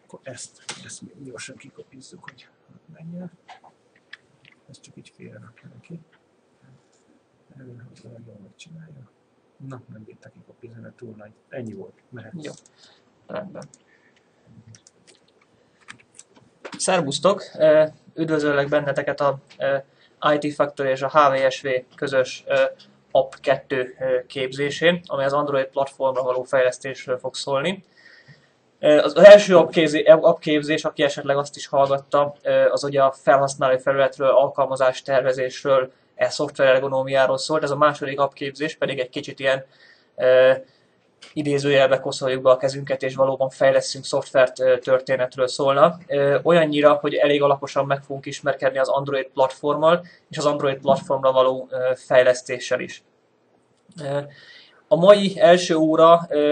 Akkor ezt még gyorsan kikopizzuk, hogy menjen. Ezt csak így félre rakja neki. Hogy jól megcsinálja. Na, nem bírta kikopizni, mert túl nagy. Ennyi volt, mehet. Jó, rendben. Szerbusztok! Üdvözöllek benneteket a IT Factory és a HVSV közös App 2 képzésén, amely az Android platformra való fejlesztésről fog szólni. Az első appképzés, aki esetleg azt is hallgatta, az ugye a felhasználói felületről, alkalmazás tervezésről, szoftver ergonómiáról szólt. Ez a második appképzés pedig egy kicsit ilyen idézőjelbe koszoljuk be a kezünket, és valóban fejlesztünk szoftvert történetről szólna. Olyannyira, hogy elég alaposan meg fogunk ismerkedni az Android platformmal, és az Android platformra való fejlesztéssel is. A mai első óra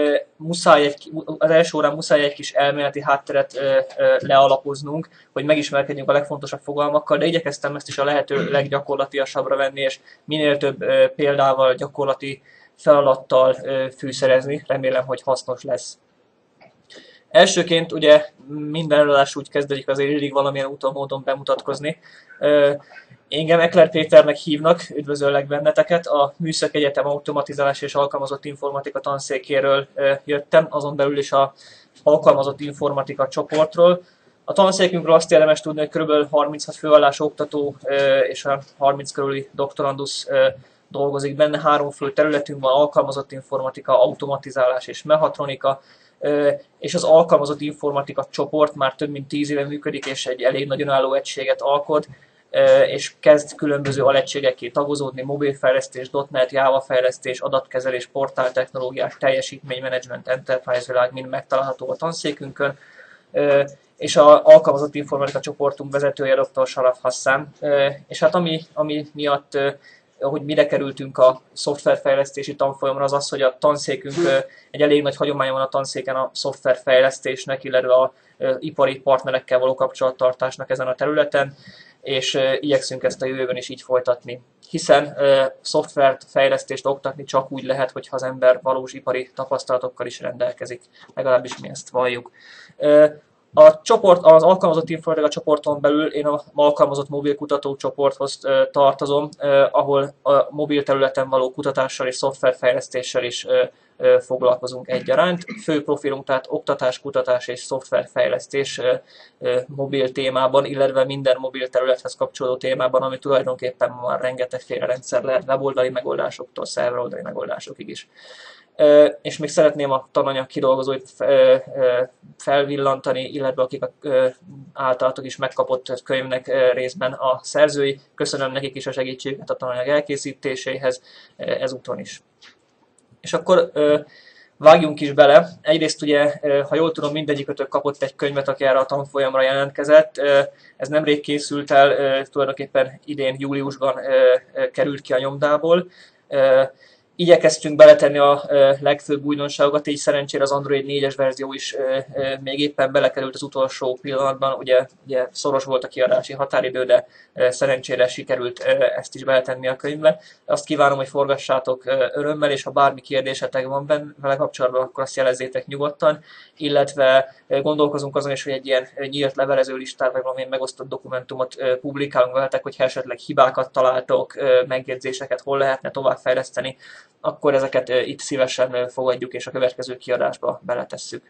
az első órán muszáj egy kis elméleti hátteret lealapoznunk, hogy megismerkedjünk a legfontosabb fogalmakkal, de igyekeztem ezt is a lehető leggyakorlatiasabbra venni, és minél több példával, gyakorlati feladattal fűszerezni, remélem, hogy hasznos lesz. Elsőként ugye minden előadás úgy kezdődik, azért illik valamilyen úton, módon bemutatkozni. Engem Ekler Péternek hívnak, üdvözöllek benneteket. A Műszaki Egyetem automatizálás és alkalmazott informatika tanszékéről jöttem, azon belül is az alkalmazott informatika csoportról. A tanszékünkről azt érdemes tudni, hogy kb. 36 főállású oktató és a 30 körüli doktorandusz dolgozik benne. 3 fő területünk van: alkalmazott informatika, automatizálás és mechatronika, és az alkalmazott informatika csoport már több mint 10 éve működik, és egy elég nagyon álló egységet alkot, és kezd különböző alegységekké tagozódni: mobilfejlesztés, .NET, Java fejlesztés, adatkezelés, portáltechnológiák, teljesítménymenedzsment, enterprise világ mind megtalálható a tanszékünkön. És az alkalmazott informatika csoportunk vezetője dr. Saraf Hassan. És hát ami miatt hogy mire kerültünk a szoftverfejlesztési tanfolyamra, az az, hogy a tanszékünk egy elég nagy hagyománya van a tanszéken a szoftverfejlesztésnek, illetve az ipari partnerekkel való kapcsolattartásnak ezen a területen, és igyekszünk ezt a jövőben is így folytatni. Hiszen szoftvert fejlesztést oktatni csak úgy lehet, hogyha az ember valós ipari tapasztalatokkal is rendelkezik. Legalábbis mi ezt valljuk. A csoport, az alkalmazott informatika csoporton belül én a alkalmazott mobilkutató csoporthoz tartozom, ahol a mobil területen való kutatással és szoftverfejlesztéssel is foglalkozunk egyaránt. Fő profilunk tehát oktatás, kutatás és szoftverfejlesztés mobil témában, illetve minden mobil területhez kapcsolódó témában, ami tulajdonképpen már rengetegféle rendszer lehet, weboldali megoldásoktól szerveroldali megoldásokig is. És még szeretném a tananyag kidolgozóit felvillantani, illetve akik általatok is megkapott könyvnek részben a szerzői. Köszönöm nekik is a segítséget a tananyag elkészítéséhez ezúton is. És akkor vágjunk is bele. Egyrészt ugye, ha jól tudom, mindegyikötök kapott egy könyvet, aki erre a tanfolyamra jelentkezett. Ez nemrég készült el, tulajdonképpen idén júliusban került ki a nyomdából. Igyekeztünk beletenni a legfőbb újdonságokat, így szerencsére az Android 4-es verzió is még éppen belekerült az utolsó pillanatban. Ugye szoros volt a kiadási határidő, de szerencsére sikerült ezt is beletenni a könyvbe. Azt kívánom, hogy forgassátok örömmel, és ha bármi kérdésetek van vele kapcsolatban, akkor azt jelezzétek nyugodtan, illetve gondolkozunk azon is, hogy egy ilyen nyílt levelező listát, vagy valamilyen megosztott dokumentumot publikálunk veletek, hogyha esetleg hibákat találtok, megjegyzéseket hol lehetne továbbfejleszteni, akkor ezeket itt szívesen fogadjuk, és a következő kiadásba beletesszük.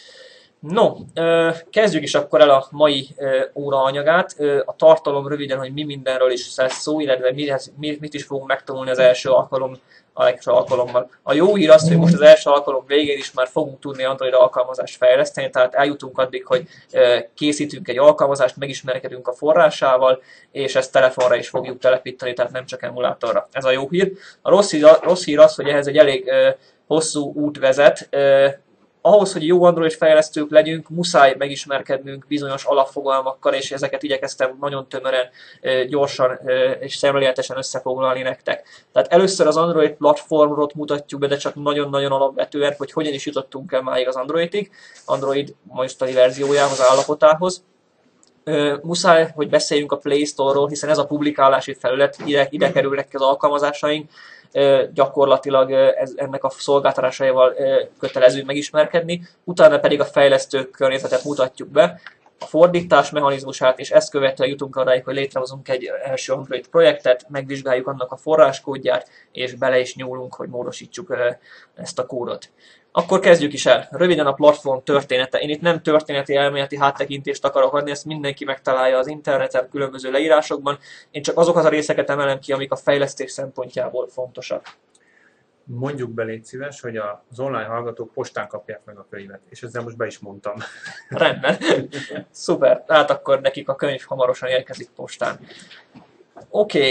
No, kezdjük is akkor el a mai óra anyagát. A tartalom röviden, hogy mi mindenről is lesz szó, illetve mit is fogunk megtanulni az első alkalommal. A jó hír az, hogy most az első alkalom végén is már fogunk tudni Android alkalmazást fejleszteni, tehát eljutunk addig, hogy készítünk egy alkalmazást, megismerkedünk a forrásával, és ezt telefonra is fogjuk telepíteni, tehát nem csak emulátorra. Ez a jó hír. A rossz hír az, hogy ehhez egy elég hosszú út vezet. Ahhoz, hogy jó Android fejlesztők legyünk, muszáj megismerkednünk bizonyos alapfogalmakkal, és ezeket igyekeztem nagyon tömören, gyorsan és szemléletesen összefoglalni nektek. Tehát először az Android platformot mutatjuk be, de csak nagyon-nagyon alapvetően, hogy hogyan is jutottunk el máig az Androidig, Android mostani verziójához, állapotához. muszáj, hogy beszéljünk a Play Store-ról, hiszen ez a publikálási felület, ide kerülnek az alkalmazásaink, gyakorlatilag ennek a szolgáltatásaival kötelező megismerkedni, utána pedig a fejlesztők környezetet mutatjuk be, a fordítás mechanizmusát, és ezt követően jutunk arra, hogy létrehozunk egy első Android projektet, megvizsgáljuk annak a forráskódját, és bele is nyúlunk, hogy módosítsuk ezt a kódot. Akkor kezdjük is el. Röviden a platform története. Én itt nem történeti elméleti háttekintést akarok adni, ezt mindenki megtalálja az interneten, különböző leírásokban. Én csak azokat a részeket emelem ki, amik a fejlesztés szempontjából fontosak. Mondjuk be, légy szíves, hogy az online hallgatók postán kapják meg a könyvet, és ezzel most be is mondtam. Rendben. Szuper. Hát akkor nekik a könyv hamarosan érkezik postán. Oké.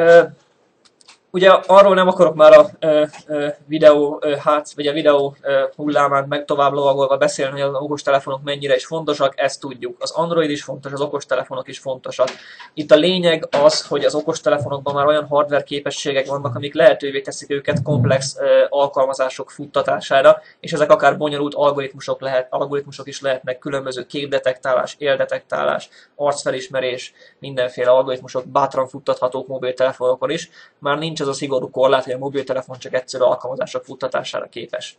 Ugye arról nem akarok már a videó hullámán meg tovább lovagolva beszélni, hogy az okostelefonok mennyire is fontosak, ezt tudjuk. Az Android is fontos, az okostelefonok is fontosak. Itt a lényeg az, hogy az okostelefonokban már olyan hardware képességek vannak, amik lehetővé teszik őket komplex alkalmazások futtatására, és ezek akár bonyolult algoritmusok is lehetnek, különböző képdetektálás, éldetektálás, arcfelismerés, mindenféle algoritmusok bátran futtathatók mobiltelefonokon is. Már nincs az a szigorú korlát, hogy a mobiltelefon csak egyszerű alkalmazások futtatására képes.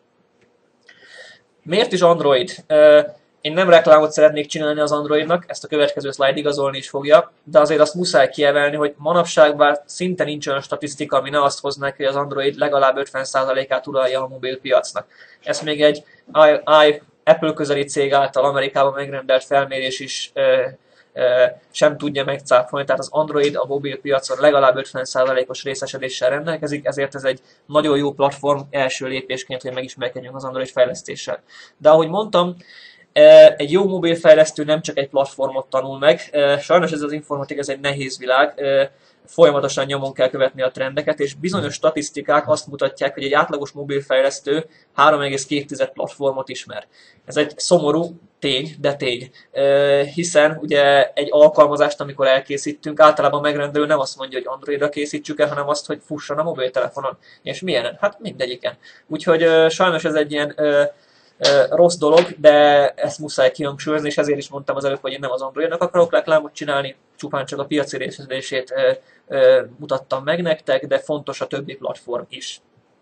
Miért is Android? Én nem reklámot szeretnék csinálni az Androidnak, ezt a következő slide igazolni is fogja, de azért azt muszáj kiemelni, hogy manapság bár szinte nincs olyan statisztika, ami ne azt hoznak, hogy az Android legalább 50%-át uralja a mobilpiacnak. Ezt még egy Apple közeli cég által Amerikában megrendelt felmérés is sem tudja megcáfolni, tehát az Android a mobilpiacon legalább 50%-os részesedéssel rendelkezik, ezért ez egy nagyon jó platform első lépésként, hogy megismerkedjünk az Android fejlesztéssel. De ahogy mondtam, egy jó mobilfejlesztő nem csak egy platformot tanul meg, sajnos ez az informatika, ez egy nehéz világ, folyamatosan nyomon kell követni a trendeket, és bizonyos statisztikák azt mutatják, hogy egy átlagos mobilfejlesztő 3,2 platformot ismer. Ez egy szomorú tény, de tény. Hiszen ugye egy alkalmazást, amikor elkészítünk, általában megrendelő nem azt mondja, hogy Androidra készítsük el, hanem azt, hogy fusson a mobiltelefonon. És milyenen? Hát mindegyiken. Úgyhogy sajnos ez egy ilyen rossz dolog, de ezt muszáj kihangsúlyozni, és ezért is mondtam az előbb, hogy én nem az Androidnak akarok reklámot csinálni, csupán csak a piaci részesedését mutattam meg nektek, de fontos a többi platform is.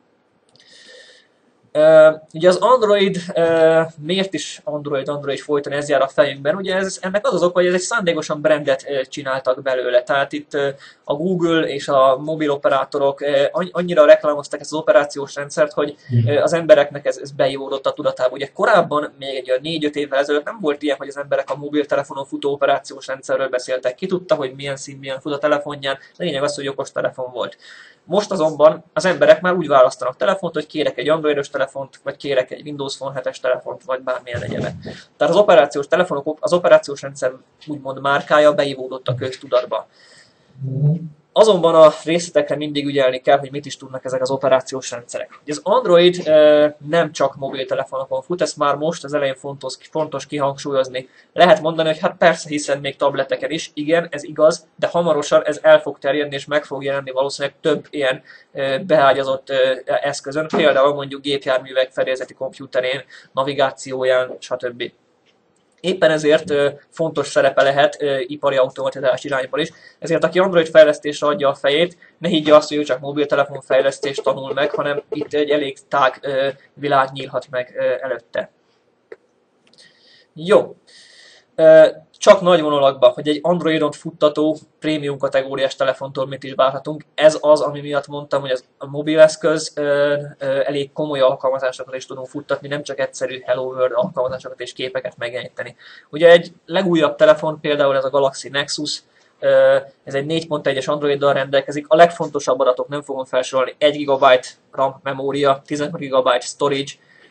Ugye az Android, miért is Android folyton ez jár a fejünkben? Ugye ennek az oka, hogy ez egy szándékosan brandet csináltak belőle. Tehát itt a Google és a mobiloperátorok annyira reklámozták ezt az operációs rendszert, hogy az embereknek ez beívódott a tudatába. Ugye korábban, még egy 4-5 évvel ezelőtt nem volt ilyen, hogy az emberek a mobiltelefonon futó operációs rendszerről beszéltek. Ki tudta, hogy milyen szín, milyen fut a telefonján, de lényeg az, hogy okos telefon volt. Most azonban az emberek már úgy választanak telefont, hogy kérek egy androidos telefont, vagy kérek egy Windows Phone 7-es telefont, vagy bármilyen egyebet. Tehát az operációs rendszer úgymond márkája beívódott a köztudatba. Azonban a részletekre mindig ügyelni kell, hogy mit is tudnak ezek az operációs rendszerek. Az Android nem csak mobiltelefonokon fut, ezt már most az elején fontos kihangsúlyozni. Lehet mondani, hogy hát persze, hiszen még tableteken is, igen, ez igaz, de hamarosan ez el fog terjedni, és meg fog jelenni valószínűleg több ilyen beágyazott eszközön, például mondjuk gépjárművek fedélzeti komputerén, navigációján, stb. Éppen ezért fontos szerepe lehet ipari automatizálás irányban is. Ezért aki Android fejlesztésre adja a fejét, ne higgye azt, hogy ő csak mobiltelefon fejlesztést tanul meg, hanem itt egy elég tág világ nyílhat meg előtte. Jó. Csak nagy vonalakban, hogy egy Androidon futtató prémium kategóriás telefontól mit is várhatunk. Ez az, ami miatt mondtam, hogy a mobileszköz elég komoly alkalmazásokat is tudunk futtatni, nem csak egyszerű Hello World alkalmazásokat és képeket megjeleníteni. Ugye egy legújabb telefon, például ez a Galaxy Nexus, ez egy 4.1-es Androiddal rendelkezik. A legfontosabb adatok nem fogom felsorolni, 1 GB RAM memória, 16 GB storage,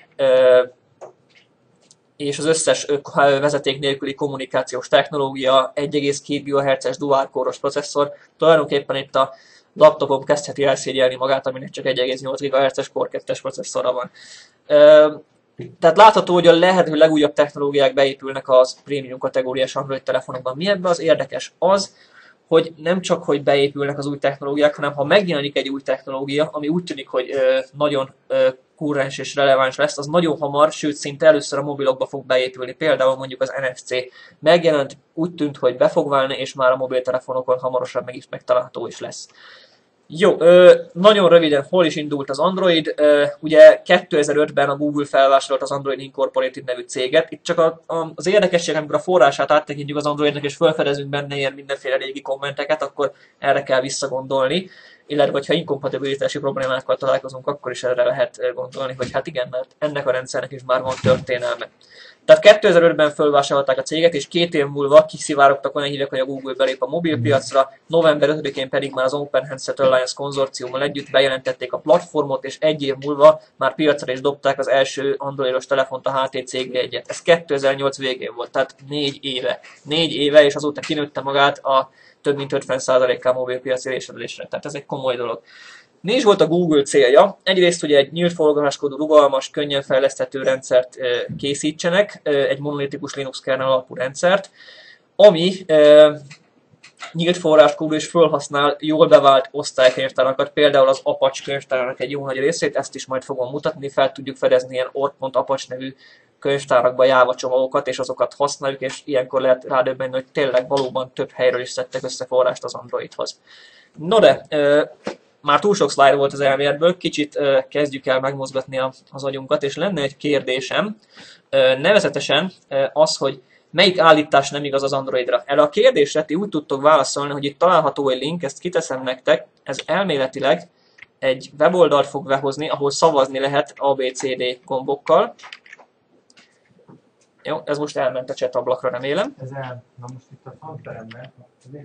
és az összes vezeték nélküli kommunikációs technológia, 1,2 GHz-es dual-core-os processzor, tulajdonképpen itt a laptopom kezdheti elszégyelni magát, aminek csak 1,8 GHz-es Core 2-es processzora van. Tehát látható, hogy a lehető legújabb technológiák beépülnek az prémium kategóriás Android telefonokban. Mi ebben az érdekes? Az, hogy nem csak, hogy beépülnek az új technológiák, hanem ha megjelenik egy új technológia, ami úgy tűnik, hogy nagyon kurrens és releváns lesz, az nagyon hamar, sőt szinte először a mobilokba fog beépülni. Például mondjuk az NFC megjelent, úgy tűnt, hogy be fog válni, és már a mobiltelefonokon hamarosan meg is megtalálható is lesz. Jó, nagyon röviden hol is indult az Android. Ugye 2005-ben a Google felvásárolt az Android Incorporated nevű céget. Itt csak az érdekesség, amikor a forrását áttekintjük az Androidnak, és felfedezünk benne ilyen mindenféle régi kommenteket, akkor erre kell visszagondolni. Illetve, hogyha inkompatibilitási problémákkal találkozunk, akkor is erre lehet gondolni, hogy hát igen, mert ennek a rendszernek is már van történelme. Tehát 2005-ben fölvásárolták a céget, és 2 év múlva kiszivárogtak olyan hírek, hogy a Google belép a mobilpiacra, november 5-én pedig már az Open Handset Alliance konzorciummal együtt bejelentették a platformot, és 1 év múlva már piacra is dobták az első androidos telefont, a HTC G1-et. Ez 2008 végén volt, tehát 4 éve. 4 éve, és azóta kinőtte magát a több mint 50%-kal mobilpiaci részesedésre. Tehát ez egy komoly dolog. Mi is volt a Google célja? Egyrészt ugye egy nyílt forráskodó, rugalmas, könnyen fejleszthető rendszert készítsenek, egy monolitikus Linux kernel alapú rendszert, ami nyílt forráskódú és felhasznál jól bevált osztálykönyvtárakat, például az Apache könyvtárának egy jó nagy részét, ezt is majd fogom mutatni, fel tudjuk fedezni ilyen org.apache nevű könyvtárakba Java csomagokat, és azokat használjuk, és ilyenkor lehet rádöbbenni, hogy tényleg valóban több helyről is szedtek össze forrást az Androidhoz. No de, már túl sok slide volt az elméletből, kicsit kezdjük el megmozgatni az agyunkat, és lenne egy kérdésem, nevezetesen az, hogy melyik állítás nem igaz az Androidra. Erre a kérdésre ti úgy tudtok válaszolni, hogy itt található egy link, ezt kiteszem nektek, ez elméletileg egy weboldalt fog behozni, ahol szavazni lehet ABCD gombokkal. Jó, ez most elment a chat ablakra, remélem. Na most itt a tanteremben,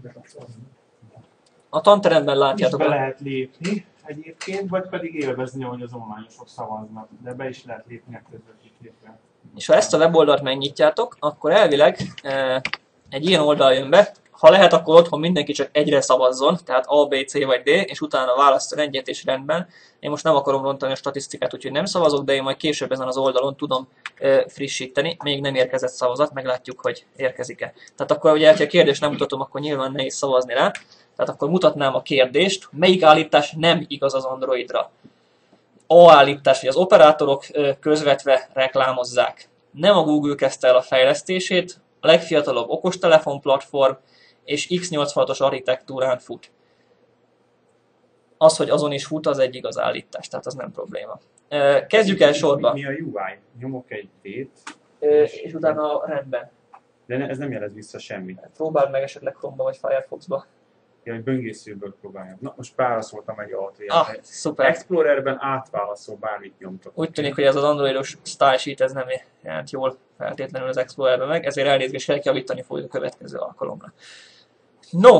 a tanteremben látjátok. Be lehet lépni egyébként, vagy pedig élvezni, hogy az online-osok szavaznak, de be is lehet lépni a közvetítésre. És ha ezt a weboldalt megnyitjátok, akkor elvileg egy ilyen oldal jön be. Ha lehet, akkor otthon mindenki csak egyre szavazzon, tehát A, B, C vagy D, és utána válaszol egyet és rendben. Én most nem akarom rontani a statisztikát, úgyhogy nem szavazok, de én majd később ezen az oldalon tudom frissíteni. Még nem érkezett szavazat, meglátjuk, hogy érkezik-e. Tehát akkor ugye, ha a kérdést nem mutatom, akkor nyilván nehéz szavazni rá. Tehát akkor mutatnám a kérdést, melyik állítás nem igaz az Androidra. A állítás, hogy az operátorok közvetve reklámozzák. Nem a Google kezdte el a fejlesztését, a legfiatalabb okostelefon platform és x86-os architektúrán fut. Az, hogy azon is fut, az egy igaz állítás, tehát az nem probléma. Kezdjük el sorba. Mi a UI? Nyomok egy D-t. És utána rendben. De ez nem jelez vissza semmit. Próbáld meg esetleg Chrome-ba vagy Firefox-ba. Ja, hogy böngészőből próbáljam. Na, most válaszoltam egy alt. Szuper. Explorerben átválaszol, bármit nyomtok. Úgy tűnik, hogy ez az androidos style sheet ez nem jelent jól feltétlenül az Explorerben meg, ezért elnézést kell javítani fogjuk a következő alkalomra. No,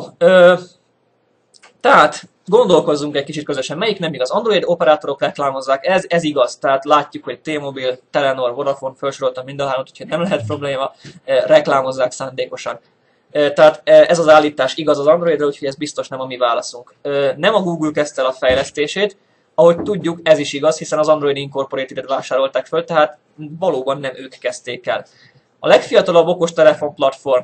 tehát gondolkozzunk egy kicsit közösen, melyik nem igaz. Android operátorok reklámozzák, ez igaz, tehát látjuk, hogy T-Mobile, Telenor, Vodafone, felsoroltam mind a hármat, úgyhogy nem lehet probléma, reklámozzák szándékosan. Tehát ez az állítás igaz az Androidra, úgyhogy ez biztos nem a mi válaszunk. Nem a Google kezdte el a fejlesztését, ahogy tudjuk, ez is igaz, hiszen az Android Incorporated-et vásárolták föl, tehát valóban nem ők kezdték el. A legfiatalabb okostelefon platform.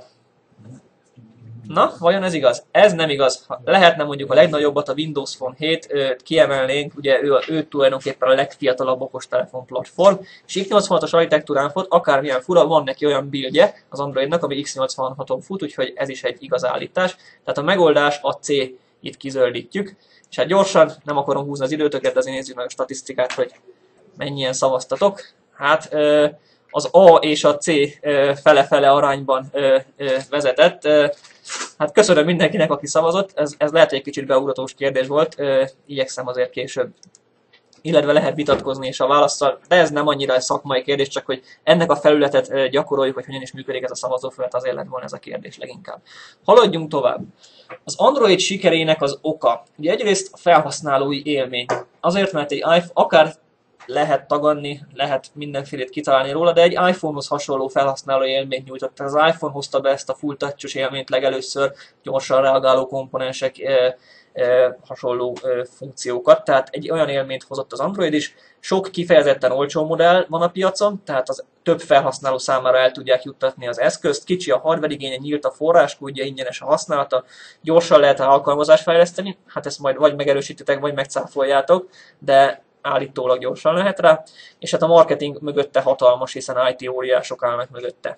Na, vajon ez igaz? Ez nem igaz. Lehetne mondjuk a legnagyobbat, a Windows Phone 7 kiemelnénk, ugye ő tulajdonképpen a legfiatalabb okostelefon platform, és x86-os architektúrán fut, akármilyen fura, van neki olyan buildje az Androidnak, ami x86-on fut, úgyhogy ez is egy igaz állítás. Tehát a megoldás a C, itt kizöldítjük. És hát gyorsan, nem akarom húzni az időtöket, de azért nézzük meg a statisztikát, hogy mennyien szavaztatok. Hát az A és a C fele-fele arányban vezetett. Hát köszönöm mindenkinek, aki szavazott. Ez lehet, hogy egy kicsit beugratós kérdés volt. Igyekszem azért később. Illetve lehet vitatkozni és a válaszsal, de ez nem annyira egy szakmai kérdés, csak hogy ennek a felületet gyakoroljuk, hogy hogyan is működik ez a szavazófelület, azért lett volna ez a kérdés leginkább. Haladjunk tovább. Az Android sikerének az oka. Ugye egyrészt a felhasználói élmény. Azért, mert egy iPhone, akár lehet tagadni, lehet mindenfélét kitalálni róla, de egy iPhone-hoz hasonló felhasználói élményt nyújtott. Az iPhone hozta be ezt a full touch-os élményt legelőször, gyorsan reagáló komponensek, hasonló funkciókat, tehát egy olyan élményt hozott az Android is. Sok kifejezetten olcsó modell van a piacon, tehát az több felhasználó számára el tudják juttatni az eszközt, kicsi a hardware igénye, nyílt a forráskódja, ingyenes a használata, gyorsan lehet alkalmazást fejleszteni, hát ezt majd vagy megerősítitek, vagy megcáfoljátok, de állítólag gyorsan lehet rá, és hát a marketing mögötte hatalmas, hiszen IT óriások állnak mögötte.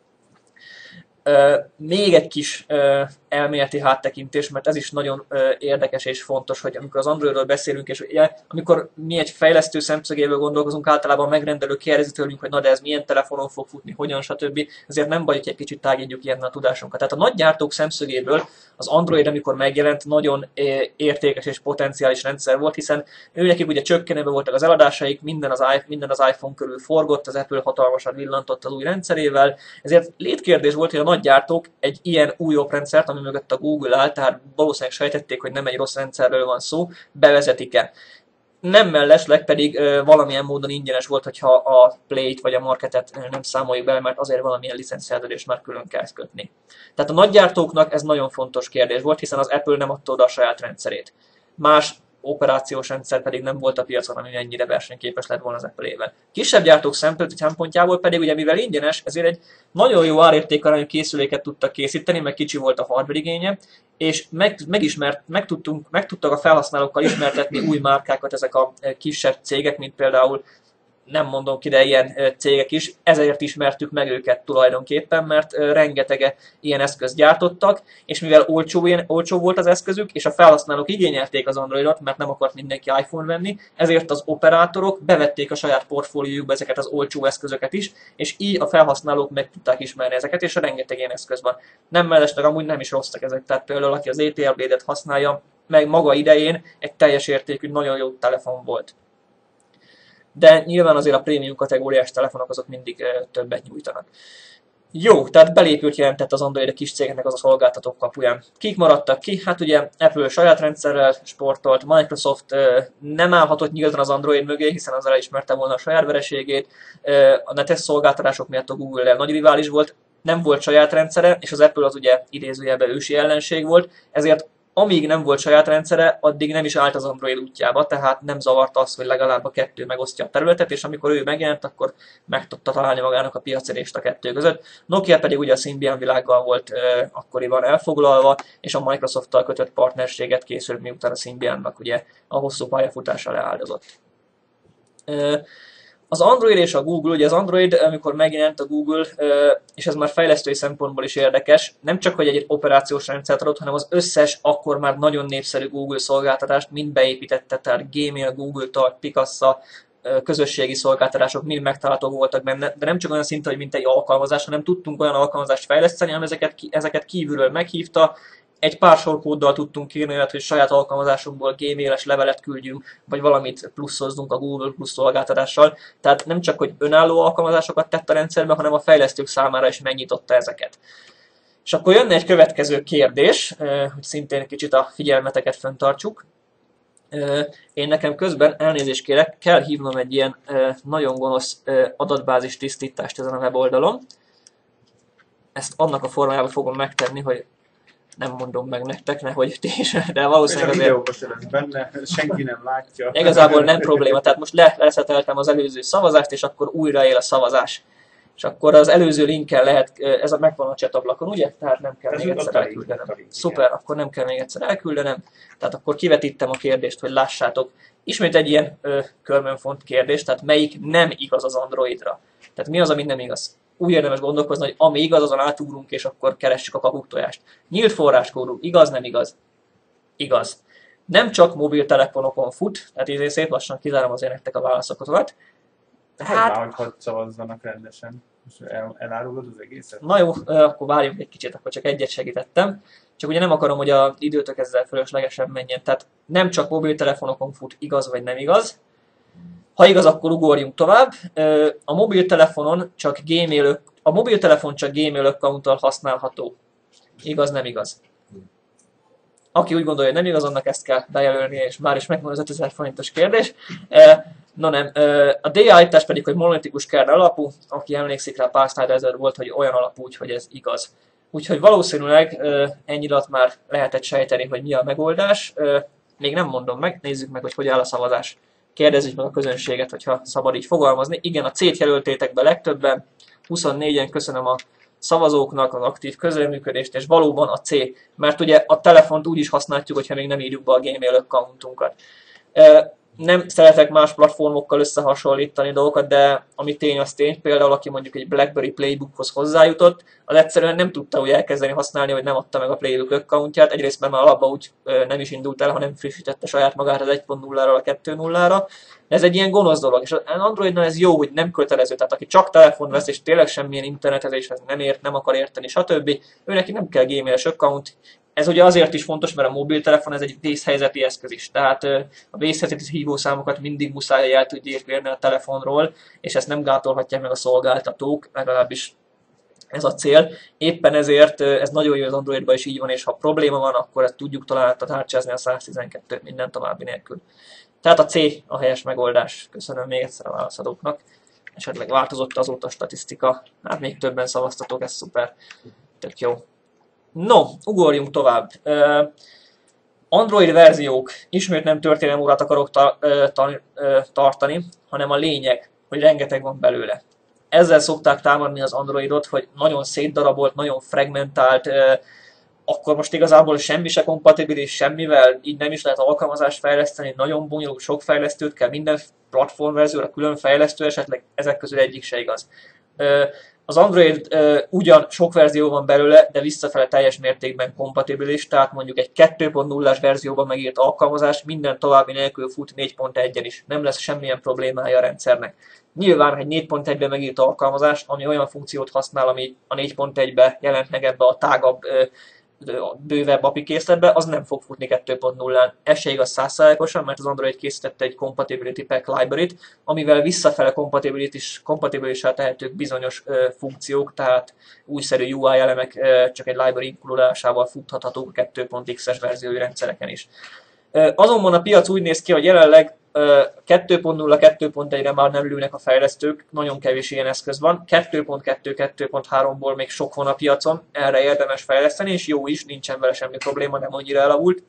Még egy kis elméleti háttekintés, mert ez is nagyon érdekes és fontos, hogy amikor az Androidról beszélünk, és ugye, amikor mi egy fejlesztő szemszögéből gondolkozunk, általában megrendelő kérdezi tőlünk, hogy na de ez milyen telefonon fog futni, hogyan, stb. Ezért nem baj, hogy egy kicsit tágítjuk ilyen a tudásunkat. Tehát a nagy gyártók szemszögéből az Android, amikor megjelent, nagyon értékes és potenciális rendszer volt, hiszen őnekik ugye csökkenőben voltak az eladásaik, minden az iPhone körül forgott, az Apple hatalmasan villantott az új rendszerével, ezért létkérdés volt, hogy a nagy gyártók egy ilyen új oprendszert, ami mögött a Google áll, tehát valószínűleg sejtették, hogy nem egy rossz rendszerről van szó, bevezetik-e. Nem mellesleg pedig valamilyen módon ingyenes volt, hogyha a Play-t vagy a Marketet nem számoljuk bele, mert azért valamilyen licencszerződést már külön kell kötni. Tehát a nagygyártóknak ez nagyon fontos kérdés volt, hiszen az Apple nem adta oda a saját rendszerét. Más operációs rendszer pedig nem volt a piacon, ami ennyire versenyképes lett volna az Apple-ével. Kisebb gyártók szempontjából pedig, ugye mivel ingyenes, ezért egy nagyon jó árértékarányú készüléket tudtak készíteni, meg kicsi volt a hardware igénye, és meg tudtak a felhasználókkal ismertetni új márkákat ezek a kisebb cégek, mint például nem mondom ki, de ilyen cégek is, ezért ismertük meg őket tulajdonképpen, mert rengeteg ilyen eszközt gyártottak, és mivel olcsó volt az eszközük, és a felhasználók igényelték az Androidot, mert nem akart mindenki iPhone venni, ezért az operátorok bevették a saját portfóliójukba ezeket az olcsó eszközöket is, és így a felhasználók meg tudták ismerni ezeket, és a rengeteg ilyen eszköz van. Nem mellesleg amúgy nem is rosszak ezek, tehát például aki az ATL Blade-et használja, meg maga idején egy teljes értékű, nagyon jó telefon volt. De nyilván azért a prémium kategóriás telefonok azok mindig többet nyújtanak. Jó, tehát belépőt jelentett az Android a kis cégeknek az a szolgáltatók kapuján. Kik maradtak ki? Hát ugye Apple saját rendszerrel sportolt, Microsoft nem állhatott nyíltan az Android mögé, hiszen az elismerte volna a saját vereségét, a netes szolgáltatások miatt a Google-lel nagy rivális volt, nem volt saját rendszere, és az Apple az ugye idézőjelben ősi ellenség volt, ezért amíg nem volt saját rendszere, addig nem is állt az Android útjába, tehát nem zavarta azt, hogy legalább a kettő megosztja a területet, és amikor ő megjelent, akkor meg tudta találni magának a piacérést a kettő között. Nokia pedig ugye a Symbian világgal volt akkoriban elfoglalva, és a Microsoft-tal kötött partnerséget készült, miután a Symbiannak ugye a hosszú pályafutása leáldozott. Az Android és a Google, ugye az Android, amikor megjelent a Google, és ez már fejlesztői szempontból is érdekes, nem csak, hogy egy operációs rendszert adott, hanem az összes akkor már nagyon népszerű Google szolgáltatást mind beépítette, tehát Gmail, Google Talk, Picasa, közösségi szolgáltatások mind megtalálhatók voltak benne, de nem csak olyan szinten, hogy mint egy alkalmazás, hanem tudtunk olyan alkalmazást fejleszteni, hanem ezeket kívülről meghívta, egy pár sorkóddal tudtunk írni, hogy saját alkalmazásunkból Gmail-es levelet küldjünk, vagy valamit pluszozzunk a Google Plus szolgáltatással. Tehát nem csak, hogy önálló alkalmazásokat tett a rendszerbe, hanem a fejlesztők számára is megnyitotta ezeket. És akkor jönne egy következő kérdés, hogy szintén egy kicsit a figyelmeteket fenntartsuk. Én nekem közben, elnézést kérek, kell hívnom egy ilyen nagyon gonosz adatbázis tisztítást ezen a weboldalon. Ezt annak a formájában fogom megtenni, hogy nem mondom meg nektek, nehogy ti is, de valószínűleg azért... videóban se lesz benne, senki nem látja. Igazából nem probléma, tehát most leszeteltem az előző szavazást, és akkor újra él a szavazás. És akkor az előző linken lehet, ez megvan a chat ablakon, ugye? Tehát nem kell még egyszer elküldenem. Szuper, akkor nem kell még egyszer elküldenem. Tehát akkor kivetítem a kérdést, hogy lássátok. Ismét egy ilyen körmönfont kérdés, tehát melyik nem igaz az Androidra. Tehát mi az, ami nem igaz? Úgy érdemes gondolkozni, hogy ami igaz, azon átugrunk, és akkor keressük a kakuktojást. Nyílt forráskódú, igaz, nem igaz? Igaz. Nem csak mobiltelefonokon fut, tehát így szép lassan kizárom azért nektek a válaszokat. Hát, hogy szavazzanak rendesen. És elárulod az egészet? Na jó, akkor várjunk egy kicsit, akkor csak egyet segítettem. Csak ugye nem akarom, hogy az időtök ezzel fölöslegesen menjen. Tehát nem csak mobiltelefonokon fut, igaz vagy nem igaz. Ha igaz, akkor ugorjunk tovább. A mobiltelefon csak Gmail accounttal használható. Igaz, nem igaz? Aki úgy gondolja, hogy nem igaz, annak ezt kell bejelölnie, és már is megvan az 5000 forintos kérdés. No nem, a DA-állítás pedig, hogy monolitikus kern alapú, aki emlékszik rá, pár százezer volt, hogy olyan alapú, hogy ez igaz. Úgyhogy valószínűleg ennyi alatt már lehetett sejteni, hogy mi a megoldás. Még nem mondom meg, nézzük meg, hogy áll a szavazás. Kérdezzük meg a közönséget, hogyha szabad így fogalmazni. Igen, a C-t jelöltétek be legtöbben, 24-en, köszönöm a szavazóknak az aktív közreműködést, és valóban a C, mert ugye a telefont úgy is használjuk, hogyha még nem írjuk be a Gmail accountunkat. Nem szeretek más platformokkal összehasonlítani dolgokat, de ami tény, az tény. Például aki mondjuk egy BlackBerry Playbookhoz hozzájutott, az egyszerűen nem tudta úgy elkezdeni használni, hogy nem adta meg a Playbook accountját. Egyrészt mert már alapban úgy nem is indult el, hanem frissítette saját magát az 1.0-ról a 2.0-ra. Ez egy ilyen gonosz dolog, és az Androidnál ez jó, hogy nem kötelező, tehát aki csak telefon vesz, és tényleg semmilyen internetezéshez nem ért, nem akar érteni, stb. Őneki nem kell Gmail-es account. Ez ugye azért is fontos, mert a mobiltelefon ez egy vészhelyzeti eszköz is, tehát a vészhelyzeti hívószámokat mindig muszáj el tudja érni a telefonról, és ezt nem gátolhatják meg a szolgáltatók, legalábbis ez a cél. Éppen ezért ez nagyon jó az Androidban is így van, és ha probléma van, akkor ezt tudjuk tárcsázni a 112 minden további nélkül. Tehát a C a helyes megoldás. Köszönöm még egyszer a válaszadóknak. Esetleg változott azóta a statisztika, hát még többen szavaztatok, ez szuper. Tök jó. No, ugorjunk tovább. Android verziók. Ismét nem történelmórát akarok tartani, hanem a lényeg, hogy rengeteg van belőle. Ezzel szokták támadni az Androidot, hogy nagyon szétdarabolt, nagyon fragmentált, akkor most igazából semmi se kompatibilis semmivel, így nem is lehet alkalmazást fejleszteni, nagyon bonyolult, sok fejlesztőt kell, minden platformverzióra külön fejlesztő, esetleg ezek közül egyik se igaz. Az Android ugyan sok verzió van belőle, de visszafele teljes mértékben kompatibilis, tehát mondjuk egy 2.0-as verzióban megírt alkalmazás minden további nélkül fut 4.1-en is. Nem lesz semmilyen problémája a rendszernek. Nyilván egy 4.1-ben megírt alkalmazás, ami olyan funkciót használ, ami a 4.1-ben jelent meg ebbe a tágabb, bővebb API készletbe, az nem fog futni 2.0-án. Ez se igaz 100%-osan, mert az Android készítette egy Compatibility Pack Library-t, amivel visszafele kompatibilissá tehetők bizonyos funkciók, tehát újszerű UI elemek csak egy library inkludálásával futhathatók a 2.x-es verziói rendszereken is. Azonban a piac úgy néz ki, hogy jelenleg 2.0-2.1-re már nem lőnek a fejlesztők, nagyon kevés ilyen eszköz van. 2.2-2.3-ból még sok van a piacon, erre érdemes fejleszteni, és jó is, nincsen vele semmi probléma, nem annyira elavult.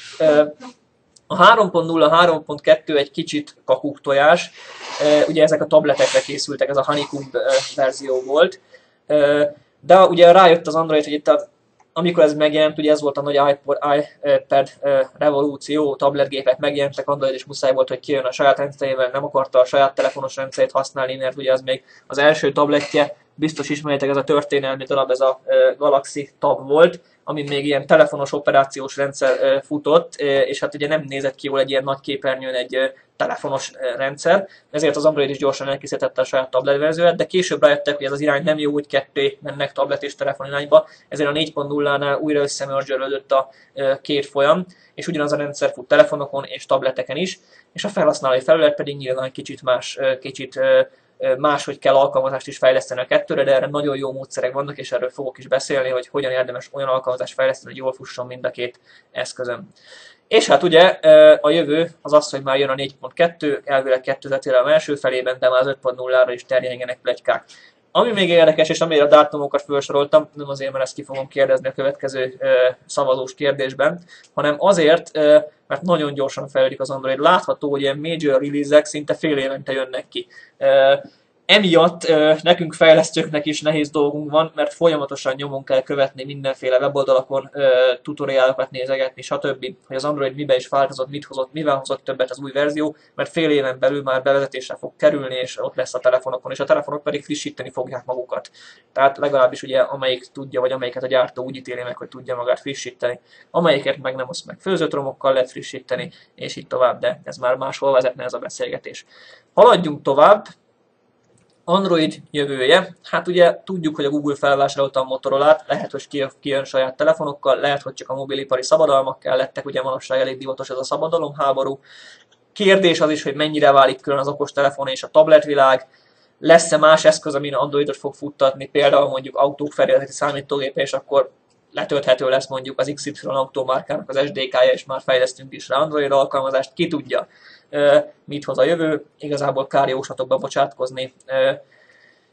A 3.0-3.2 egy kicsit kakuktojás, ugye ezek a tabletekre készültek, ez a Honeycomb verzió volt, de ugye rájött az Android, hogy itt amikor ez megjelent, ugye ez volt a nagy iPad revolúció, tabletgépek megjelentek, Android és muszáj volt, hogy kijön a saját rendszerével, nem akarta a saját telefonos rendszerét használni, mert ugye az még az első tabletje, biztos ismeritek, ez a történelmi darab, ez a Galaxy Tab volt, amin még ilyen telefonos operációs rendszer futott, és hát ugye nem nézett ki jól egy ilyen nagy képernyőn egy telefonos rendszer, ezért az Android is gyorsan elkészítette a saját tablet verzióját, de később rájöttek, hogy ez az irány nem jó, úgy ketté mennek tablet és telefon irányba, ezért a 4.0-nál újra összemergelődött a két folyam, és ugyanaz a rendszer fut telefonokon és tableteken is, és a felhasználói felület pedig nyilván kicsit máshogy kell alkalmazást is fejleszteni a kettőre, de erre nagyon jó módszerek vannak, és erről fogok is beszélni, hogy hogyan érdemes olyan alkalmazást fejleszteni, hogy jól fusson mind a két eszközön. És hát ugye a jövő az az, hogy már jön a 4.2, elvileg 2000-re a első felében, de már az 5.0-ra is terjengenek pletykák. Ami még érdekes, és amire a dátumokat felsoroltam, nem azért, mert ezt ki fogom kérdezni a következő szavazós kérdésben, hanem azért, mert nagyon gyorsan fejlődik az Android. Látható, hogy ilyen major release-ek szinte fél évente jönnek ki. Emiatt nekünk fejlesztőknek is nehéz dolgunk van, mert folyamatosan nyomon kell követni mindenféle weboldalakon, tutoriálokat nézegetni, stb. Hogy az Android miben is változott, mit hozott, mivel hozott többet az új verzió, mert fél éven belül már bevezetésre fog kerülni, és ott lesz a telefonokon, és a telefonok pedig frissíteni fogják magukat. Tehát legalábbis ugye amelyik tudja, vagy amelyiket a gyártó úgy ítéli meg, hogy tudja magát frissíteni. Amelyiket meg nem oszt meg, főzött romokkal lehet frissíteni, és így tovább, de ez már máshol vezetne ez a beszélgetés. Haladjunk tovább. Android jövője. Hát ugye tudjuk, hogy a Google felvásárolta a Motorolát, lehet, hogy kijön saját telefonokkal, lehet, hogy csak a mobilipari szabadalmak kellettek, ugye manapság elég divatos ez a szabadalomháború. Kérdés az is, hogy mennyire válik külön az okostelefon és a tabletvilág, lesz-e más eszköz, amin Androidot fog futtatni, például mondjuk autók fedélzeti számítógépe, és akkor letölthető lesz mondjuk az XY autómárkának az SDK-ja, és már fejlesztünk is rá Android alkalmazást, ki tudja, mit hoz a jövő, igazából kár jóslatokba bocsátkozni.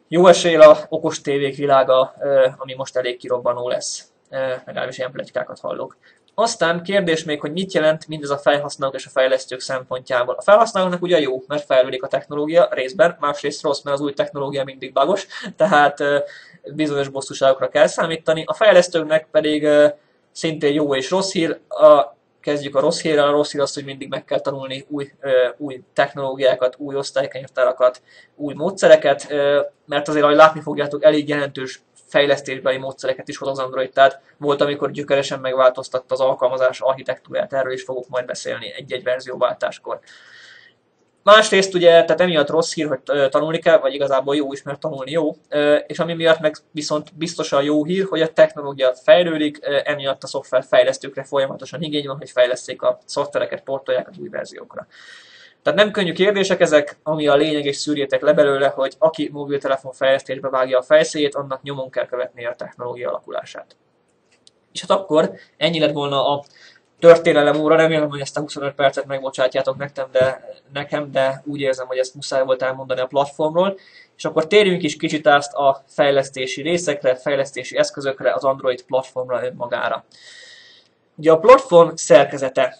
Jó eséllyel a okos tévék világa, ami most elég kirobbanó lesz. Legalábbis ilyen pletykákat hallok. Aztán kérdés még, hogy mit jelent mindez a felhasználók és a fejlesztők szempontjából. A felhasználóknak ugye jó, mert fejlődik a technológia részben, másrészt rossz, mert az új technológia mindig bugos, tehát bizonyos bosszúságokra kell számítani. A fejlesztőknek pedig szintén jó és rossz hír. Kezdjük a rossz hírrel. A rossz hír az, hogy mindig meg kell tanulni új technológiákat, új osztálykönyvtárakat, új módszereket, mert azért, ahogy látni fogjátok, elég jelentős fejlesztésbeli módszereket is hoz az Android, tehát volt, amikor gyökeresen megváltoztatta az alkalmazás architektúrát, erről is fogok majd beszélni egy-egy verzióváltáskor. Másrészt ugye, tehát emiatt rossz hír, hogy tanulni kell, vagy igazából jó is, mert tanulni jó, és ami miatt meg viszont biztosan jó hír, hogy a technológia fejlődik, emiatt a szoftverfejlesztőkre folyamatosan igény van, hogy fejleszték a szoftvereket, portolják az új verziókra. Tehát nem könnyű kérdések ezek, ami a lényeg, és szűrjétek le belőle, hogy aki mobiltelefon fejlesztésbe vágja a fejszéjét, annak nyomon kell követnie a technológia alakulását. És hát akkor ennyi lett volna a történelem óra, remélem, hogy ezt a 25 percet megbocsátjátok nekem, de úgy érzem, hogy ezt muszáj volt elmondani a platformról. És akkor térjünk is kicsit át a fejlesztési részekre, fejlesztési eszközökre, az Android platformra önmagára. Ugye a platform szerkezete.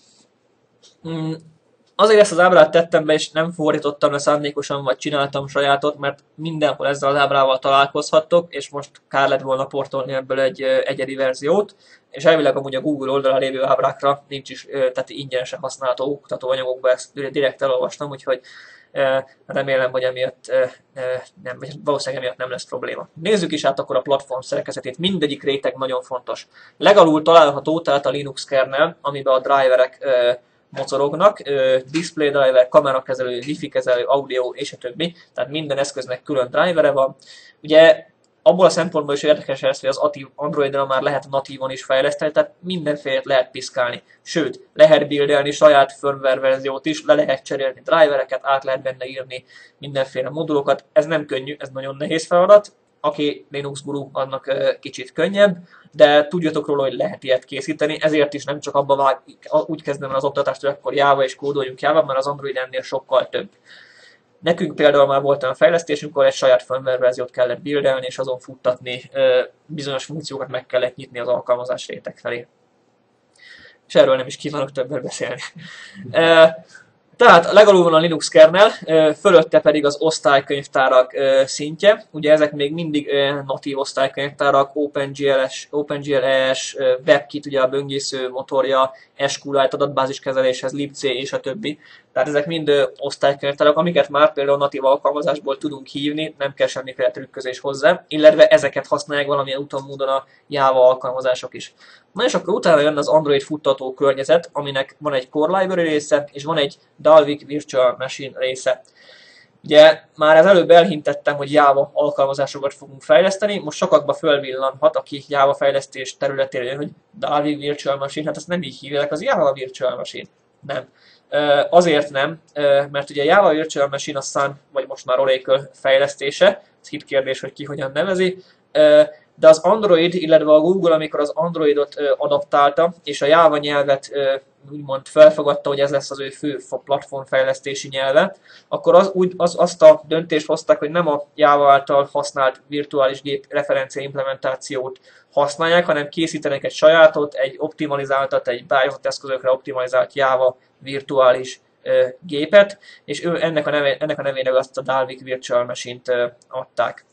Azért ezt az ábrát tettem be, és nem fordítottam le szándékosan, vagy csináltam sajátot, mert mindenhol ezzel az ábrával találkozhattok, és most kár lett volna portolni ebből egy egyedi verziót, és elvileg amúgy a Google oldalán lévő ábrákra nincs is, tehát ingyenesen használható oktatóanyagokba, ezt direkt elolvastam, úgyhogy remélem, hogy emiatt valószínűleg emiatt nem lesz probléma. Nézzük is át akkor a platform szerkezetét, mindegyik réteg nagyon fontos. Legalul található, tehát a Linux kernel, amiben a driverek mocorognak, display driver, kamerakezelő, wifi kezelő, audio és a többi, tehát minden eszköznek külön drivere van. Ugye abból a szempontból is érdekes ez, hogy az Androidra már lehet natívon is fejleszteni, tehát mindenfélét lehet piszkálni. Sőt, lehet buildelni saját firmware verziót is, le lehet cserélni drivereket, át lehet benne írni mindenféle modulokat. Ez nem könnyű, ez nagyon nehéz feladat. Aki Linux guru, annak kicsit könnyebb, de tudjatok róla, hogy lehet ilyet készíteni, ezért is nem csak úgy kezdem el az oktatást, hogy akkor Java és kódoljunk Java, mert az Android ennél sokkal több. Nekünk például már volt olyan fejlesztésünkkor, egy saját firmware verziót kellett buildelni, és azon futtatni, bizonyos funkciókat meg kellett nyitni az alkalmazás réteg felé. És erről nem is kívánok többet beszélni. Tehát legalul van a Linux kernel, fölötte pedig az osztálykönyvtárak szintje. Ugye ezek még mindig natív osztálykönyvtárak, OpenGL-ES, WebKit, ugye a böngésző motorja, SQLite adatbáziskezeléshez, libc és a többi. Tehát ezek mind osztálykönyvtárak, amiket már például natív alkalmazásból tudunk hívni, nem kell semmiféle trükközés hozzá, illetve ezeket használják valamilyen úton módon a Java alkalmazások is. Na és akkor utána jön az Android futtató környezet, aminek van egy Core Library része, és van egy Dalvik Virtual Machine része. Ugye már az előbb elhintettem, hogy Java alkalmazásokat fogunk fejleszteni, most sokakba fölvillanhat, aki Java fejlesztés területére jön, hogy Dalvik Virtual Machine, hát ezt nem így hívják, az Java Virtual Machine. Nem. Azért nem, mert ugye Java Virtual Machine a Sun, vagy most már Oracle fejlesztése, ez hit kérdés, hogy ki hogyan nevezi, de az Android, illetve a Google, amikor az Androidot adaptálta, és a Java nyelvet úgymond felfogadta, hogy ez lesz az ő fő platformfejlesztési nyelve, akkor azt a döntést hozták, hogy nem a Java által használt virtuális gép referencia implementációt használják, hanem készítenek egy sajátot, egy optimalizáltat, egy beállított eszközökre optimalizált Java virtuális gépet, és ennek a nevének azt a Dalvik Virtual Machine-t adták.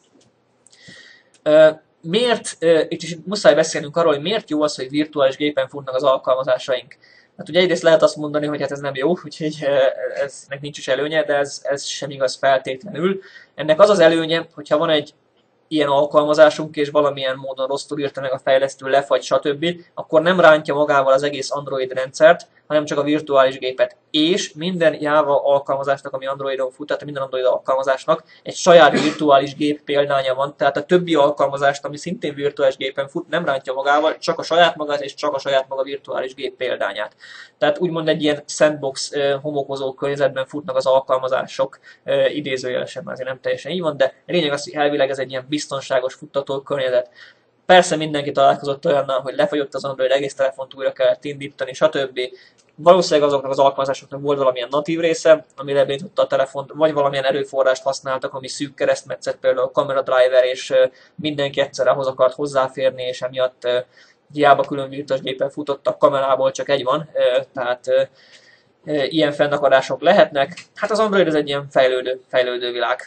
Miért, itt is muszáj beszélnünk arról, hogy miért jó az, hogy virtuális gépen futnak az alkalmazásaink. Hát ugye egyrészt lehet azt mondani, hogy hát ez nem jó, úgyhogy eznek nincs is előnye, de ez sem igaz feltétlenül. Ennek az az előnye, hogyha van egy ilyen alkalmazásunk, és valamilyen módon rosszul írta meg a fejlesztő, lefagy, stb., akkor nem rántja magával az egész Android rendszert, hanem csak a virtuális gépet. És minden Java alkalmazásnak, ami Androidon fut, tehát minden Android alkalmazásnak egy saját virtuális gép példánya van, tehát a többi alkalmazást, ami szintén virtuális gépen fut, nem rántja magával, csak a saját magát és csak a saját maga virtuális gép példányát. Tehát úgymond egy ilyen sandbox homokozó környezetben futnak az alkalmazások, idézőjelesen, azért nem teljesen így van, de lényeg az, hogy elvileg ez egy ilyen biztonságos futtató környezet. Persze mindenki találkozott olyannal, hogy lefagyott az Android, egész telefont újra kellett indítani, stb. Valószínűleg azoknak az alkalmazásoknak volt valamilyen natív része, ami lebénította a telefont, vagy valamilyen erőforrást használtak, ami szűk keresztmetszet, például a kamera driver, és mindenki egyszerre ahhoz akart hozzáférni, és emiatt hiába külön virtuális gépen futottak, kamerából csak egy van, tehát ilyen fennakadások lehetnek. Hát az Android ez egy ilyen fejlődő világ.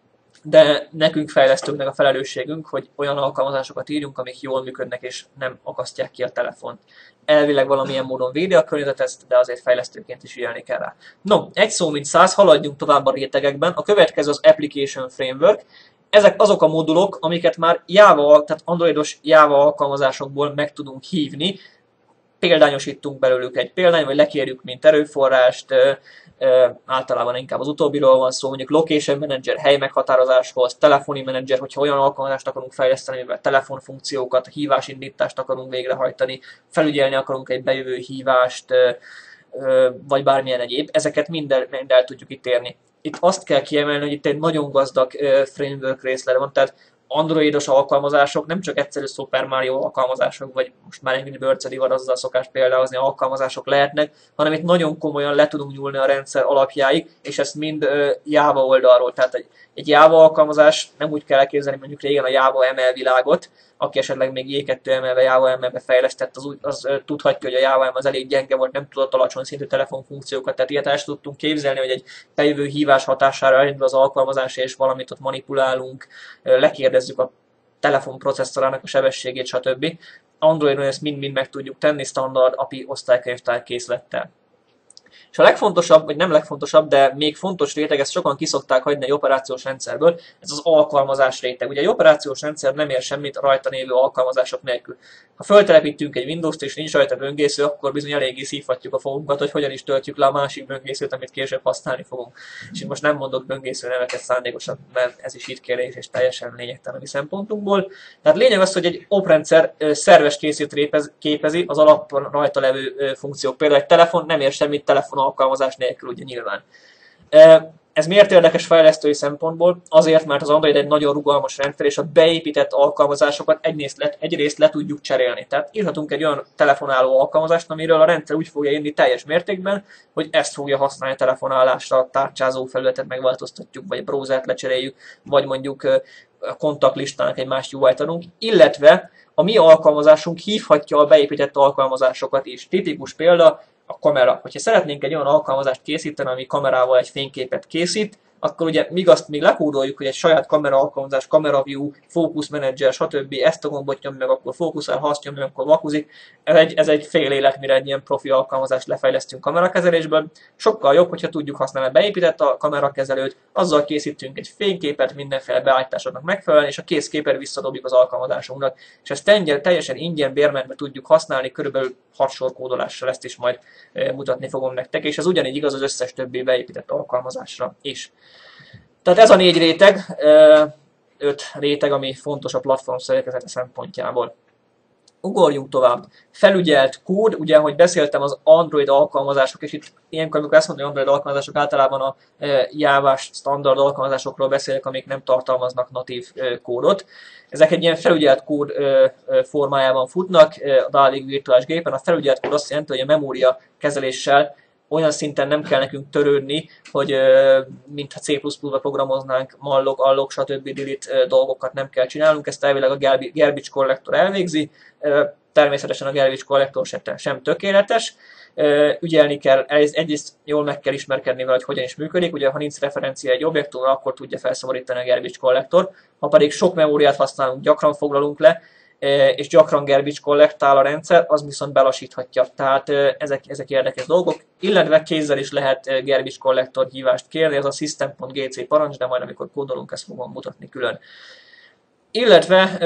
De nekünk fejlesztőknek a felelősségünk, hogy olyan alkalmazásokat írjunk, amik jól működnek és nem akasztják ki a telefont. Elvileg valamilyen módon védi a környezetet, de azért fejlesztőként is ügyelni kell rá. No, egy szó mint 100, haladjunk tovább a rétegekben. A következő az Application Framework. Ezek azok a modulok, amiket már Java, tehát androidos Java alkalmazásokból meg tudunk hívni. Példányosítunk belőlük egy példány, vagy lekérjük mint erőforrást, általában inkább az utóbbiról van szó, mondjuk Location Manager hely meghatározáshoz, Telephony Manager, hogyha olyan alkalmazást akarunk fejleszteni, mivel telefonfunkciókat, hívásindítást akarunk végrehajtani, felügyelni akarunk egy bejövő hívást, vagy bármilyen egyéb, ezeket mind el tudjuk itt érni. Itt azt kell kiemelni, hogy itt egy nagyon gazdag framework részlet van, tehát androidos alkalmazások, nem csak egyszerű Super Mario alkalmazások, vagy most már egy Birdsedi van azzal szokás példáhozni, alkalmazások lehetnek, hanem itt nagyon komolyan le tudunk nyúlni a rendszer alapjáig, és ezt mind Java oldalról. Tehát egy Java alkalmazás nem úgy kell elképzelni, mondjuk régen a Java ML világot, aki esetleg még J2 ML-be, Java ML-be fejlesztett, az tudhatja, hogy a Java ML az elég gyenge volt, nem tudott alacsony szintű telefonfunkciókat, tehát ilyet el tudtunk képzelni, hogy egy bejövő hívás hatására elindul az alkalmazás, és valamit ott manipulálunk, lekérdezzük a telefon processzorának a sebességét, stb. Androidon ezt mind-mind meg tudjuk tenni standard API osztálykönyvtár készlettel. És a legfontosabb, vagy nem legfontosabb, de még fontos réteg, ezt sokan kiszokták hagyni egy operációs rendszerből, ez az alkalmazás réteg. Ugye egy operációs rendszer nem ér semmit rajta lévő alkalmazások nélkül. Ha feltelepítünk egy Windows-t és nincs rajta böngésző, akkor bizony eléggé szívhatjuk a fogunkat, hogy hogyan is töltjük le a másik böngészőt, amit később használni fogunk. És itt most nem mondok böngésző neveket szándékosan, mert ez is itt kérdés és teljesen lényegtelen a mi szempontunkból. Tehát lényeg az, hogy egy oprendszer szerves készítőt képezi az alapon rajta levő funkciók. Például egy telefon nem ér semmit telefon alkalmazás nélkül, ugye nyilván. Ez miért érdekes fejlesztői szempontból? Azért, mert az Android egy nagyon rugalmas rendszer, és a beépített alkalmazásokat egyrészt le tudjuk cserélni. Tehát írhatunk egy olyan telefonáló alkalmazást, amiről a rendszer úgy fogja írni teljes mértékben, hogy ezt fogja használni a telefonálásra, a tárcsázó felületet megváltoztatjuk, vagy a browsert lecseréljük, vagy mondjuk a kontaktlistának egy más UI-t adunk, illetve a mi alkalmazásunk hívhatja a beépített alkalmazásokat is. Tipikus példa, a kamera. Hogyha szeretnénk egy olyan alkalmazást készíteni, ami kamerával egy fényképet készít, akkor ugye míg azt még lekódoljuk, hogy egy saját kamera alkalmazás, kamera view, focus manager, stb. Ezt a gombot nyom meg, akkor fókuszál, ha azt nyom meg, akkor vakuzik. Ez egy fél élet, mire egy ilyen profi alkalmazást lefejlesztünk kamerakezelésből. Sokkal jobb, hogyha tudjuk használni beépített a kamerakezelőt, azzal készítünk egy fényképet mindenféle beállításoknak megfelelően, és a kész képet visszadobjuk az alkalmazásunknak. És ezt teljesen ingyen bérmentbe tudjuk használni, körülbelül 6 sor kódolással, ezt is majd mutatni fogom nektek, és ez ugyanígy igaz az összes többi beépített alkalmazásra is. Tehát ez a 4 réteg, 5 réteg, ami fontos a platform szerkezete szempontjából. Ugorjunk tovább. Felügyelt kód, ugye, ahogy beszéltem, az Android alkalmazások, és itt ilyenkor, amikor ezt mondom, hogy Android alkalmazások, általában a Java-s standard alkalmazásokról beszélek, amik nem tartalmaznak natív kódot. Ezek egy ilyen felügyelt kód formájában futnak a Dalvik virtuális gépen. A felügyelt kód azt jelenti, hogy a memória kezeléssel olyan szinten nem kell nekünk törődni, hogy mintha C++-ba programoznánk, mallog, allog, stb. Delete dolgokat nem kell csinálnunk. Ezt elvileg a garbage collector elvégzi. Természetesen a garbage collector sem tökéletes. Ügyelni kell, egyrészt jól meg kell ismerkedni vele, hogy hogyan is működik. Ugye, ha nincs referencia egy objektumra, akkor tudja felszabadítani a garbage collector. Ha pedig sok memóriát használunk, gyakran foglalunk le, és gyakran garbage collectál a rendszer, az viszont belassíthatja. Tehát ezek érdekes dolgok. Illetve kézzel is lehet garbage collector hívást kérni, ez a system.gc parancs, de majd amikor kódolunk, ezt fogom mutatni külön. Illetve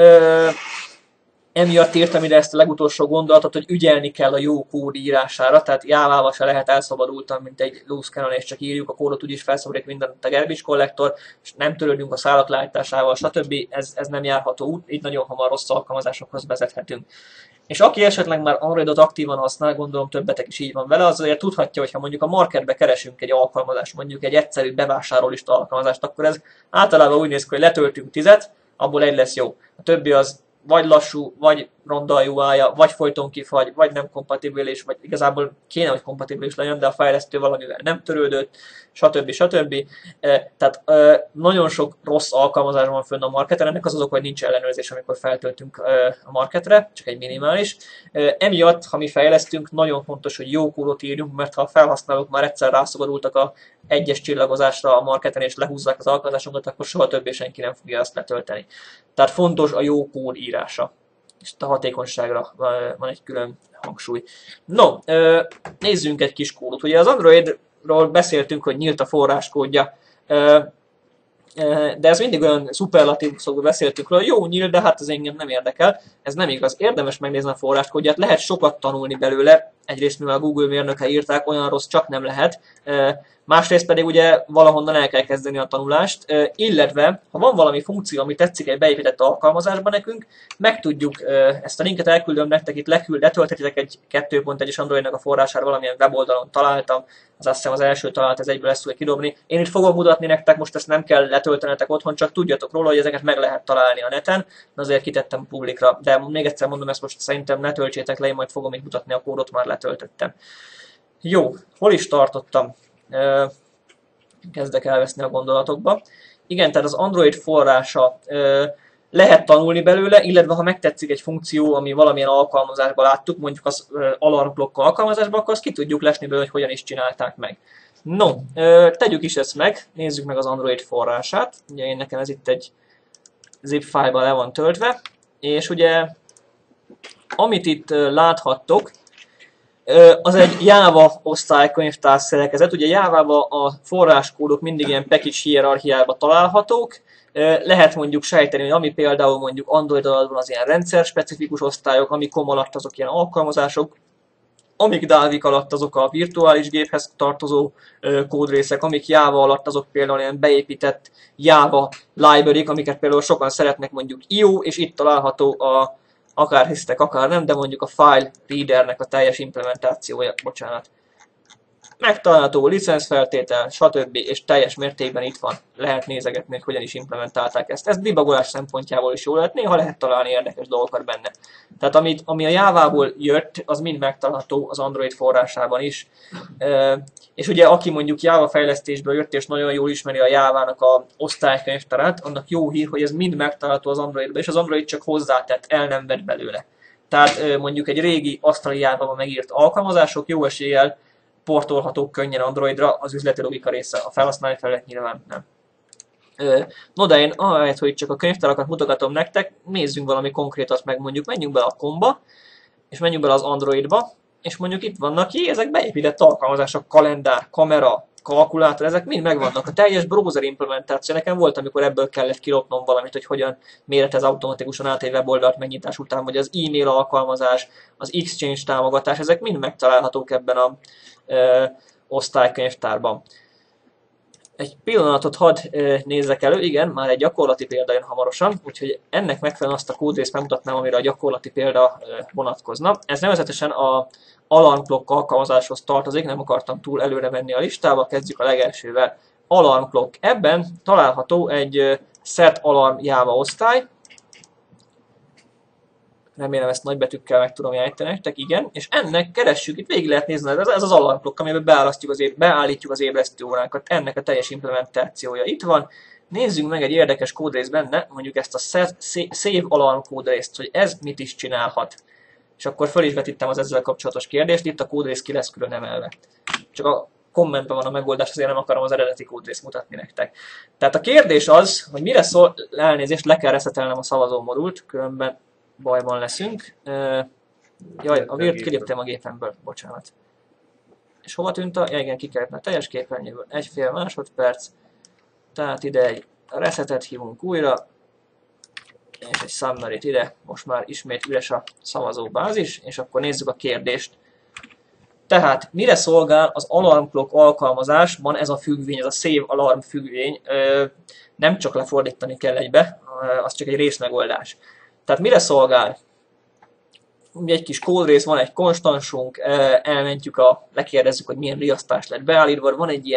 emiatt írtam ide ezt a legutolsó gondolatot, hogy ügyelni kell a jó kód írására, tehát Jávával se lehet elszabadultan, mint egy loose cannon, és csak írjuk a kódot, úgyis felszabadít mindent a garbage collector, és nem törődünk a szálak leállításával, stb. Ez nem járható út, így nagyon hamar rossz alkalmazásokhoz vezethetünk. És aki esetleg már Androidot aktívan használ, gondolom többetek is így van vele, az azért tudhatja, hogy ha mondjuk a marketbe keresünk egy alkalmazást, mondjuk egy egyszerű bevásárlólista alkalmazást, akkor ez általában úgy néz ki, hogy letöltünk 10-et, abból egy lesz jó. A többi az vagy lassú, vagy ronda a UI-ja, vagy folyton kifagy, vagy nem kompatibilis, vagy igazából kéne, hogy kompatibilis legyen, de a fejlesztő valamivel nem törődött, stb. Tehát nagyon sok rossz alkalmazás van fönn a marketen, ennek az hogy nincs ellenőrzés, amikor feltöltünk a marketre, csak egy minimális. Emiatt, ha mi fejlesztünk, nagyon fontos, hogy jó kódot írjunk, mert ha a felhasználók már egyszer rászabadultak a egyes csillagozásra a marketen és lehúzzák az alkalmazásunkat, akkor soha többé senki nem fogja azt letölteni. Tehát fontos a jó kód írása. És a hatékonyságra van egy külön hangsúly. No, nézzünk egy kis kódot. Ugye az Androidról beszéltünk, hogy nyílt a forráskódja, de ez mindig olyan szuperlatív szóval beszéltünk róla, jó nyílt, de hát ez engem nem érdekel. Ez nem igaz, érdemes megnézni a forráskódját, lehet sokat tanulni belőle, egyrészt mivel a Google mérnöke írták, olyan rossz csak nem lehet, másrészt pedig ugye valahonnan el kell kezdeni a tanulást, illetve ha van valami funkció, ami tetszik egy beépített alkalmazásban nekünk, meg tudjuk, ezt a linket elküldöm nektek, itt letölthetitek egy 2.1-es Androidnak a forrására, valamilyen weboldalon találtam, az azt hiszem az első találat, ez egyből ezt tudja kidobni. Én itt fogom mutatni nektek, most ezt nem kell letöltenetek otthon, csak tudjatok róla, hogy ezeket meg lehet találni a neten, azért kitettem publikra, de még egyszer mondom, ezt most szerintem ne töltsétek le, én majd fogom itt mutatni a kódot, már letöltöttem. Jó, hol is tartottam? Kezdek elveszni a gondolatokba. Igen, tehát az Android forrása lehet tanulni belőle, illetve ha megtetszik egy funkció, ami valamilyen alkalmazásban láttuk, mondjuk az alarmblokk alkalmazásban, akkor azt ki tudjuk lesni belőle, hogy hogyan is csinálták meg. No, tegyük is ezt meg, nézzük meg az Android forrását. Ugye nekem ez itt egy zip file-ban le van töltve, és ugye amit itt láthattok, az egy Java osztálykönyvtár szerkezet. Ugye Java-ban a forráskódok mindig ilyen package hierarchiában találhatók. Lehet mondjuk sejteni, hogy ami például mondjuk Android alatban az ilyen rendszer specifikus osztályok, ami COM alatt azok ilyen alkalmazások, amik Dalvik alatt azok a virtuális géphez tartozó kódrészek, amik Java alatt azok például ilyen beépített Java library-k, amiket például sokan szeretnek mondjuk IO, és itt található a akár hisztek, akár nem, de mondjuk a file readernek a teljes implementációja, bocsánat. Megtalálható licencfeltétel, stb. És teljes mértékben itt van. Lehet nézegetni, hogy hogyan is implementálták ezt. Ez debugolás szempontjából is jó lehet, néha lehet találni érdekes dolgokat benne. Tehát ami a Java-ból jött, az mind megtalálható az Android forrásában is. És ugye aki mondjuk Java fejlesztésből jött, és nagyon jól ismeri a Java-nak a osztálykönyvtárát, annak jó hír, hogy ez mind megtalálható az Androidban, és az Android csak hozzátett, el nem vett belőle. Tehát mondjuk egy régi asztali Java-ban megírt alkalmazások jó eséllyel portolhatók könnyen Androidra, az üzleti logika része, a felhasználói felület nyilván nem. No de én ahelyett, hogy csak a könyvtárakat mutogatom nektek, nézzünk valami konkrétat meg, mondjuk menjünk bele a COM-ba, és menjünk bele az Androidba, és mondjuk itt vannak ki, ezek beépített alkalmazások, kalendár, kamera, kalkulátor, ezek mind megvannak. A teljes browser implementáció, nekem volt, amikor ebből kellett kilopnom valamit, hogy hogyan méretez automatikusan át egy weboldalt megnyitás után, vagy az e-mail alkalmazás, az Exchange támogatás, ezek mind megtalálhatók ebben a osztálykönyvtárban. Egy pillanatot hadd nézzek elő, igen, már egy gyakorlati példa jön hamarosan, úgyhogy ennek megfelelően azt a kódrészt megmutatnám, amire a gyakorlati példa vonatkozna. Ez nevezetesen a Alarm Clock alkalmazáshoz tartozik, nem akartam túl előre menni a listába, kezdjük a legelsővel. Alarm Clock. Ebben található egy Set Alarm Java osztály. Remélem ezt nagybetűkkel meg tudom játszani nektek, igen. És ennek keressük, itt végig lehet nézni, ez az Alarm Clock, amiben beállítjuk az ébresztő óránkat. Ennek a teljes implementációja itt van. Nézzünk meg egy érdekes kódrészt benne, mondjuk ezt a Save Alarm kódrészt, hogy ez mit is csinálhat. És akkor föl is vettem az ezzel kapcsolatos kérdést, itt a kódrész ki lesz külön emelve. Csak a kommentben van a megoldás, azért nem akarom az eredeti kódrészt mutatni nektek. Tehát a kérdés az, hogy mire szól, elnézést, le kell reszetelnem a szavazó modult, különben bajban leszünk. Jaj, a virt kiléptem a gépemből, bocsánat. És hova tűnt a... Ja igen, ki kellett, mert teljes képernyőből. 1,5 másodperc. Tehát ide egy resetet hívunk újra. És egy summary-t ide, most már ismét üres a szavazóbázis, és akkor nézzük a kérdést. Tehát mire szolgál az Alarm Clock alkalmazásban ez a függvény, ez a Save Alarm függvény, nem csak lefordítani kell egybe, az csak egy részmegoldás. Tehát mire szolgál? Ugye egy kis kódrész, van egy konstansunk, elmentjük lekérdezzük, hogy milyen riasztás lett beállítva, van egy ilyen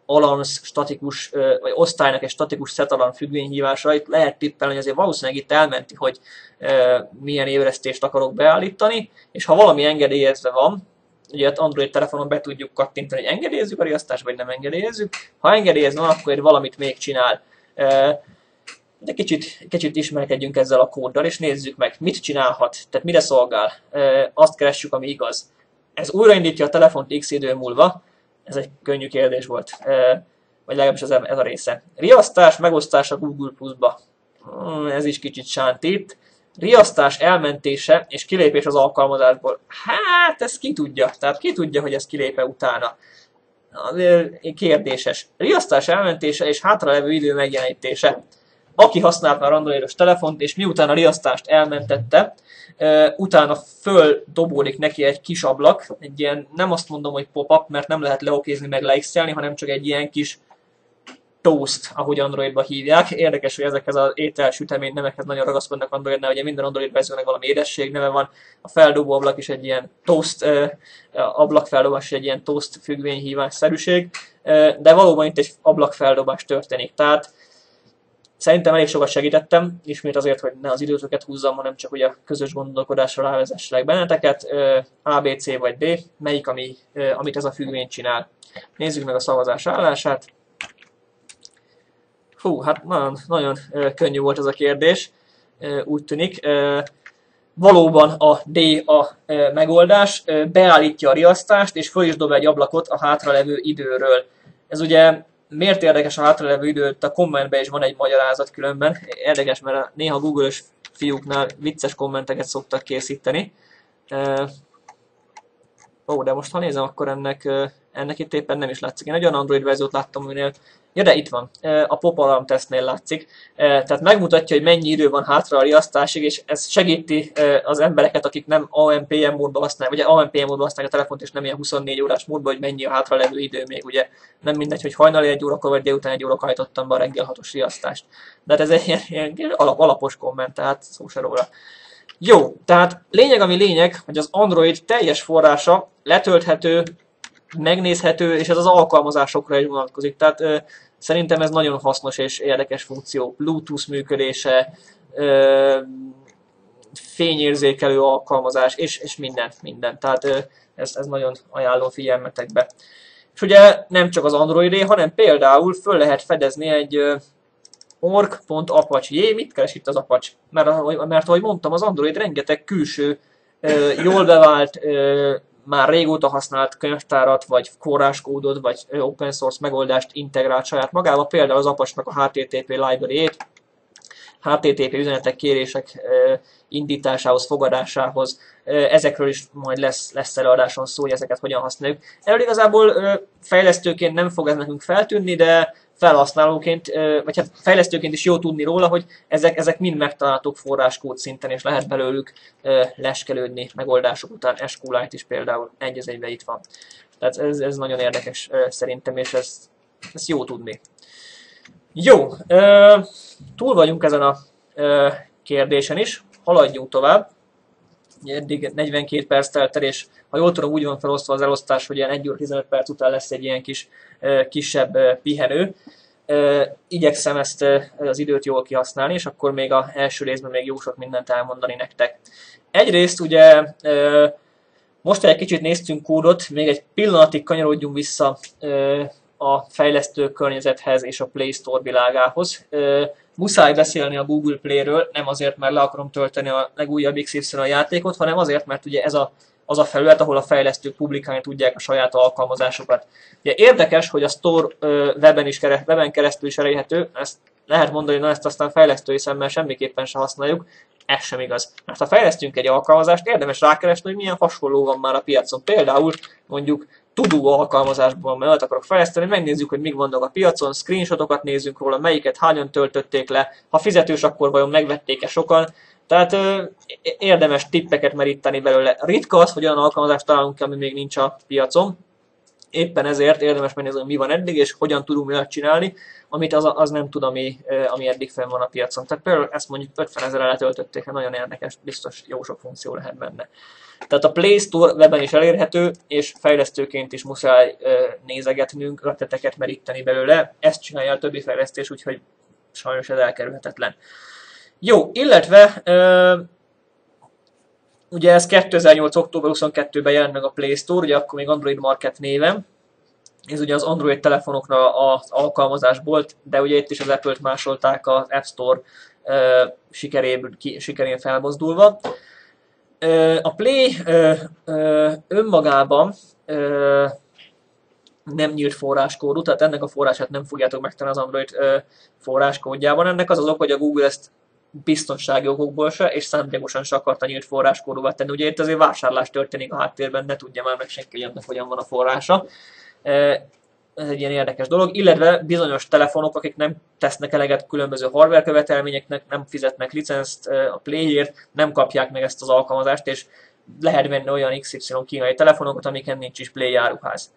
alarms statikus, vagy osztálynak egy statikus set alarm függvényhívásra. Itt lehet tippelni, hogy azért valószínűleg itt elmenti, hogy milyen ébresztést akarok beállítani, és ha valami engedélyezve van, ugye Android telefonon be tudjuk kattintani, hogy engedélyezzük a riasztást, vagy nem engedélyezzük. Ha engedélyezve van, akkor valamit még csinál. De kicsit ismerkedjünk ezzel a kóddal, és nézzük meg, mit csinálhat, tehát mire szolgál. Azt keressük, ami igaz. Ez újraindítja a telefont x idő múlva. Ez egy könnyű kérdés volt, vagy legalábbis ez a része. Riasztás, megosztás a Google Plus-ba. Ez is kicsit sántít. Riasztás elmentése és kilépés az alkalmazásból. Hát, ez ki tudja. Tehát ki tudja, hogy ez kilép-e utána. Azért kérdéses. Riasztás elmentése és hátralevő idő megjelenítése. Aki használt már androidos telefont, és miután a riasztást elmentette, utána földobódik neki egy kis ablak, egy ilyen, nem azt mondom, hogy pop-up, mert nem lehet leokézni meg leixelni, hanem csak egy ilyen kis toast, ahogy Androidba hívják. Érdekes, hogy ezekhez az ételsütemény nevekhez nagyon ragaszkodnak Androidnál, ugye minden Android verziónak valami édesség neve van, a feldobó ablak is egy ilyen toast, ablakfeldobás egy ilyen toast függvényhívás-szerűség, de valóban itt egy ablakfeldobás történik. Tehát szerintem elég sokat segítettem, ismét azért, hogy ne az időtöket húzzam, hanem csak hogy a közös gondolkodásra rávezesselek benneteket. A, B, C vagy D, melyik, amit ez a függvény csinál. Nézzük meg a szavazás állását. Hú, hát nagyon könnyű volt ez a kérdés, úgy tűnik. Valóban a D a megoldás, beállítja a riasztást, és föl is dob egy ablakot a hátralevő időről. Ez ugye miért érdekes a hátralevő időt? A kommentben is van egy magyarázat különben. Érdekes, mert néha Google-ös fiúknál vicces kommenteket szoktak készíteni. De most ha nézem, akkor ennek itt éppen nem is látszik. Én egy olyan Android verziót láttam, aminél... Ja, de itt van. A Pop Alarm tesztnél látszik. Tehát megmutatja, hogy mennyi idő van hátra a riasztásig, és ez segíti az embereket, akik nem AMPM módban használják, vagy AMPM módban használják a telefont, és nem ilyen 24 órás módban, hogy mennyi a hátra levő idő még. Ugye nem mindegy, hogy hajnali 1 órakor, vagy délután 1 órakor hajtottam be a reggel 6-os riasztást. De hát ez egy ilyen alapos komment, tehát szó se róla. Jó, tehát lényeg, ami lényeg, hogy az Android teljes forrása letölthető, megnézhető, és ez az alkalmazásokra is vonatkozik. Tehát szerintem ez nagyon hasznos és érdekes funkció. Bluetooth működése, fényérzékelő alkalmazás, és minden. Tehát ez nagyon ajánlom figyelmetekbe. És ugye nem csak az Androidé, hanem például föl lehet fedezni egy org.apache. Mit keres itt az Apache? Mert ahogy mondtam, az Android rengeteg külső, jól bevált, már régóta használt könyvtárat, vagy forráskódot, vagy open source megoldást integrált saját magába, például az Apache-nak a HTTP library-ét, HTTP üzenetek kérések indításához, fogadásához, ezekről is majd lesz előadáson szó, hogy ezeket hogyan használjuk. Erről igazából fejlesztőként nem fog ez nekünk feltűnni, de felhasználóként, vagy hát fejlesztőként is jó tudni róla, hogy ezek mind megtalálhatók forráskód szinten, és lehet belőlük leskelődni megoldások után. SQLite is például egy az egyben itt van. Tehát ez nagyon érdekes szerintem, és ez jó tudni. Jó, túl vagyunk ezen a kérdésen is, haladjunk tovább. Eddig 42 perc telt el, és ha jól tudom, úgy van felosztva az elosztás, hogy ilyen 1 óra 15 perc után lesz egy ilyen kisebb pihenő. Igyekszem ezt az időt jól kihasználni, és akkor még az első részben még jó sok mindent elmondani nektek. Egyrészt ugye most egy kicsit néztünk kódot, még egy pillanatig kanyarodjunk vissza a fejlesztő környezethez és a Play Store világához. Muszáj beszélni a Google Play-ről, nem azért, mert le akarom tölteni a legújabb XY játékot, hanem azért, mert ugye ez az a felület, ahol a fejlesztők publikálni tudják a saját alkalmazásokat. Ugye érdekes, hogy a Store weben keresztül is elérhető, ezt lehet mondani, hogy ezt aztán fejlesztői szemmel semmiképpen sem használjuk, ez sem igaz. Mert ha fejlesztünk egy alkalmazást, érdemes rákeresni, hogy milyen hasonló van már a piacon. Például mondjuk To-Do alkalmazásban, mert akarok fejleszteni, megnézzük, hogy mik vannak a piacon, screenshotokat nézzünk róla, melyiket hányan töltötték le, ha fizetős, akkor vajon megvették-e sokan. Tehát érdemes tippeket meríteni belőle. Ritka az, hogy olyan alkalmazást találunk ki, ami még nincs a piacon. Éppen ezért érdemes megnézni, hogy mi van eddig, és hogyan tudunk olyat csinálni, amit az nem tud, ami eddig fenn van a piacon. Tehát például ezt mondjuk 50 000-re letöltötték, nagyon érdekes, biztos jó sok funkció lehet benne. Tehát a Play Store webben is elérhető, és fejlesztőként is muszáj nézegetnünk, ötleteket meríteni belőle. Ezt csinálja a többi fejlesztés, úgyhogy sajnos ez elkerülhetetlen. Jó, illetve ugye ez 2008. október 22-ben jelent meg a Play Store, ugye akkor még Android Market néven. Ez ugye az Android telefonokra az alkalmazás volt, de ugye itt is az Apple-t másolták az App Store sikerén felmozdulva. A Play önmagában nem nyílt forráskódú, tehát ennek a forrását nem fogjátok megtalálni az Android forráskódjában. Ennek az az ok, hogy a Google ezt biztonsági okokból se, és szándékosan se akarta nyílt forráskódúvá tenni. Ugye itt azért vásárlás történik a háttérben, ne tudja már meg senki, hogy hogyan van a forrása. Ez egy ilyen érdekes dolog, illetve bizonyos telefonok, akik nem tesznek eleget különböző hardware követelményeknek, nem fizetnek licenzt a Playért, nem kapják meg ezt az alkalmazást, és lehet venni olyan XY kínai telefonokat, amiken nincs is Play áruház.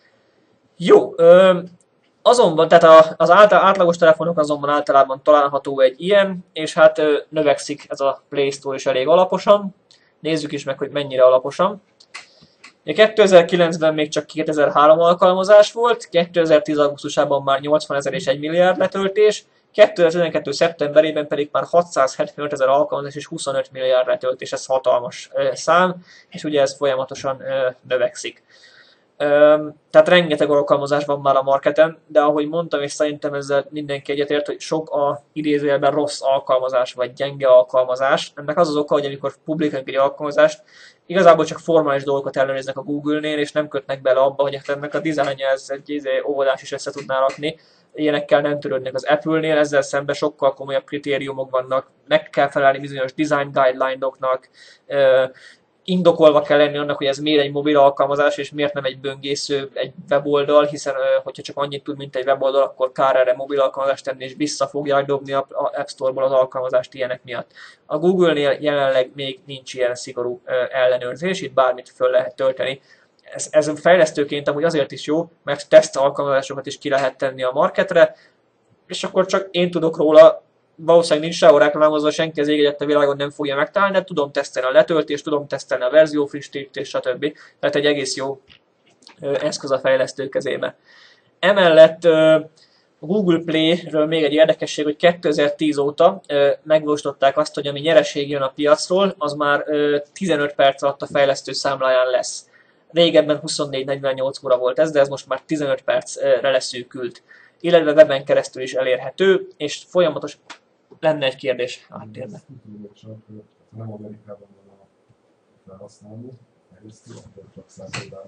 Jó, azonban, tehát az átlagos telefonok azonban általában található egy ilyen, és hát növekszik ez a Play Store is elég alaposan. Nézzük is meg, hogy mennyire alaposan. 2009-ben még csak 2003 alkalmazás volt, 2010. augusztusában már 80 000 és 1 milliárd letöltés, 2012. szeptemberében pedig már 675 000 alkalmazás és 25 milliárd letöltés, ez hatalmas szám, és ugye ez folyamatosan növekszik. Tehát rengeteg alkalmazás van már a marketen, de ahogy mondtam, és szerintem ezzel mindenki egyetért, hogy sok a idézőjelben rossz alkalmazás, vagy gyenge alkalmazás. Ennek az az oka, hogy amikor publikálunk egy alkalmazást, igazából csak formális dolgokat ellenőriznek a Google-nél, és nem kötnek bele abba, hogy ennek a dizájnja ez egy óvodás is össze tudná rakni. Ilyenekkel nem törődnek az Apple-nél, ezzel szemben sokkal komolyabb kritériumok vannak, meg kell felelni bizonyos design guideline-oknak, indokolva kell lenni annak, hogy ez miért egy mobil alkalmazás, és miért nem egy böngésző, egy weboldal, hiszen hogyha csak annyit tud, mint egy weboldal, akkor kár erre mobil alkalmazást tenni, és vissza fogják dobni a App Store-ból az alkalmazást ilyenek miatt. A Google-nél jelenleg még nincs ilyen szigorú ellenőrzés, itt bármit föl lehet tölteni. Ez fejlesztőként amúgy azért is jó, mert teszt alkalmazásokat is ki lehet tenni a marketre, és akkor csak én tudok róla, valószínűleg nincs sehol reklámozva, senki az ég a világon nem fogja megtalálni, de tudom tesztelni a letöltést, tudom tesztelni a verzió frissítést, stb. Tehát egy egész jó eszköz a fejlesztő kezébe. Emellett a Google Play-ről még egy érdekesség, hogy 2010 óta megvalósították azt, hogy ami nyereség jön a piacról, az már 15 perc alatt a fejlesztő számláján lesz. Régebben 24-48 óra volt ez, de ez most már 15 percre leszűkült. Illetve weben keresztül is elérhető, és folyamatos lenne egy kérdés háttérben. Nem Amerikában van a felhasználó, egyrészt csak 100 dollár.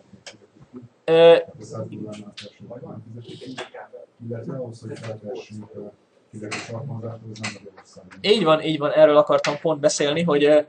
Illetve ahhoz, hogy felvessünk fizetős alkalmazáshoz, nem Magyarországon. Így van, erről akartam pont beszélni, hogy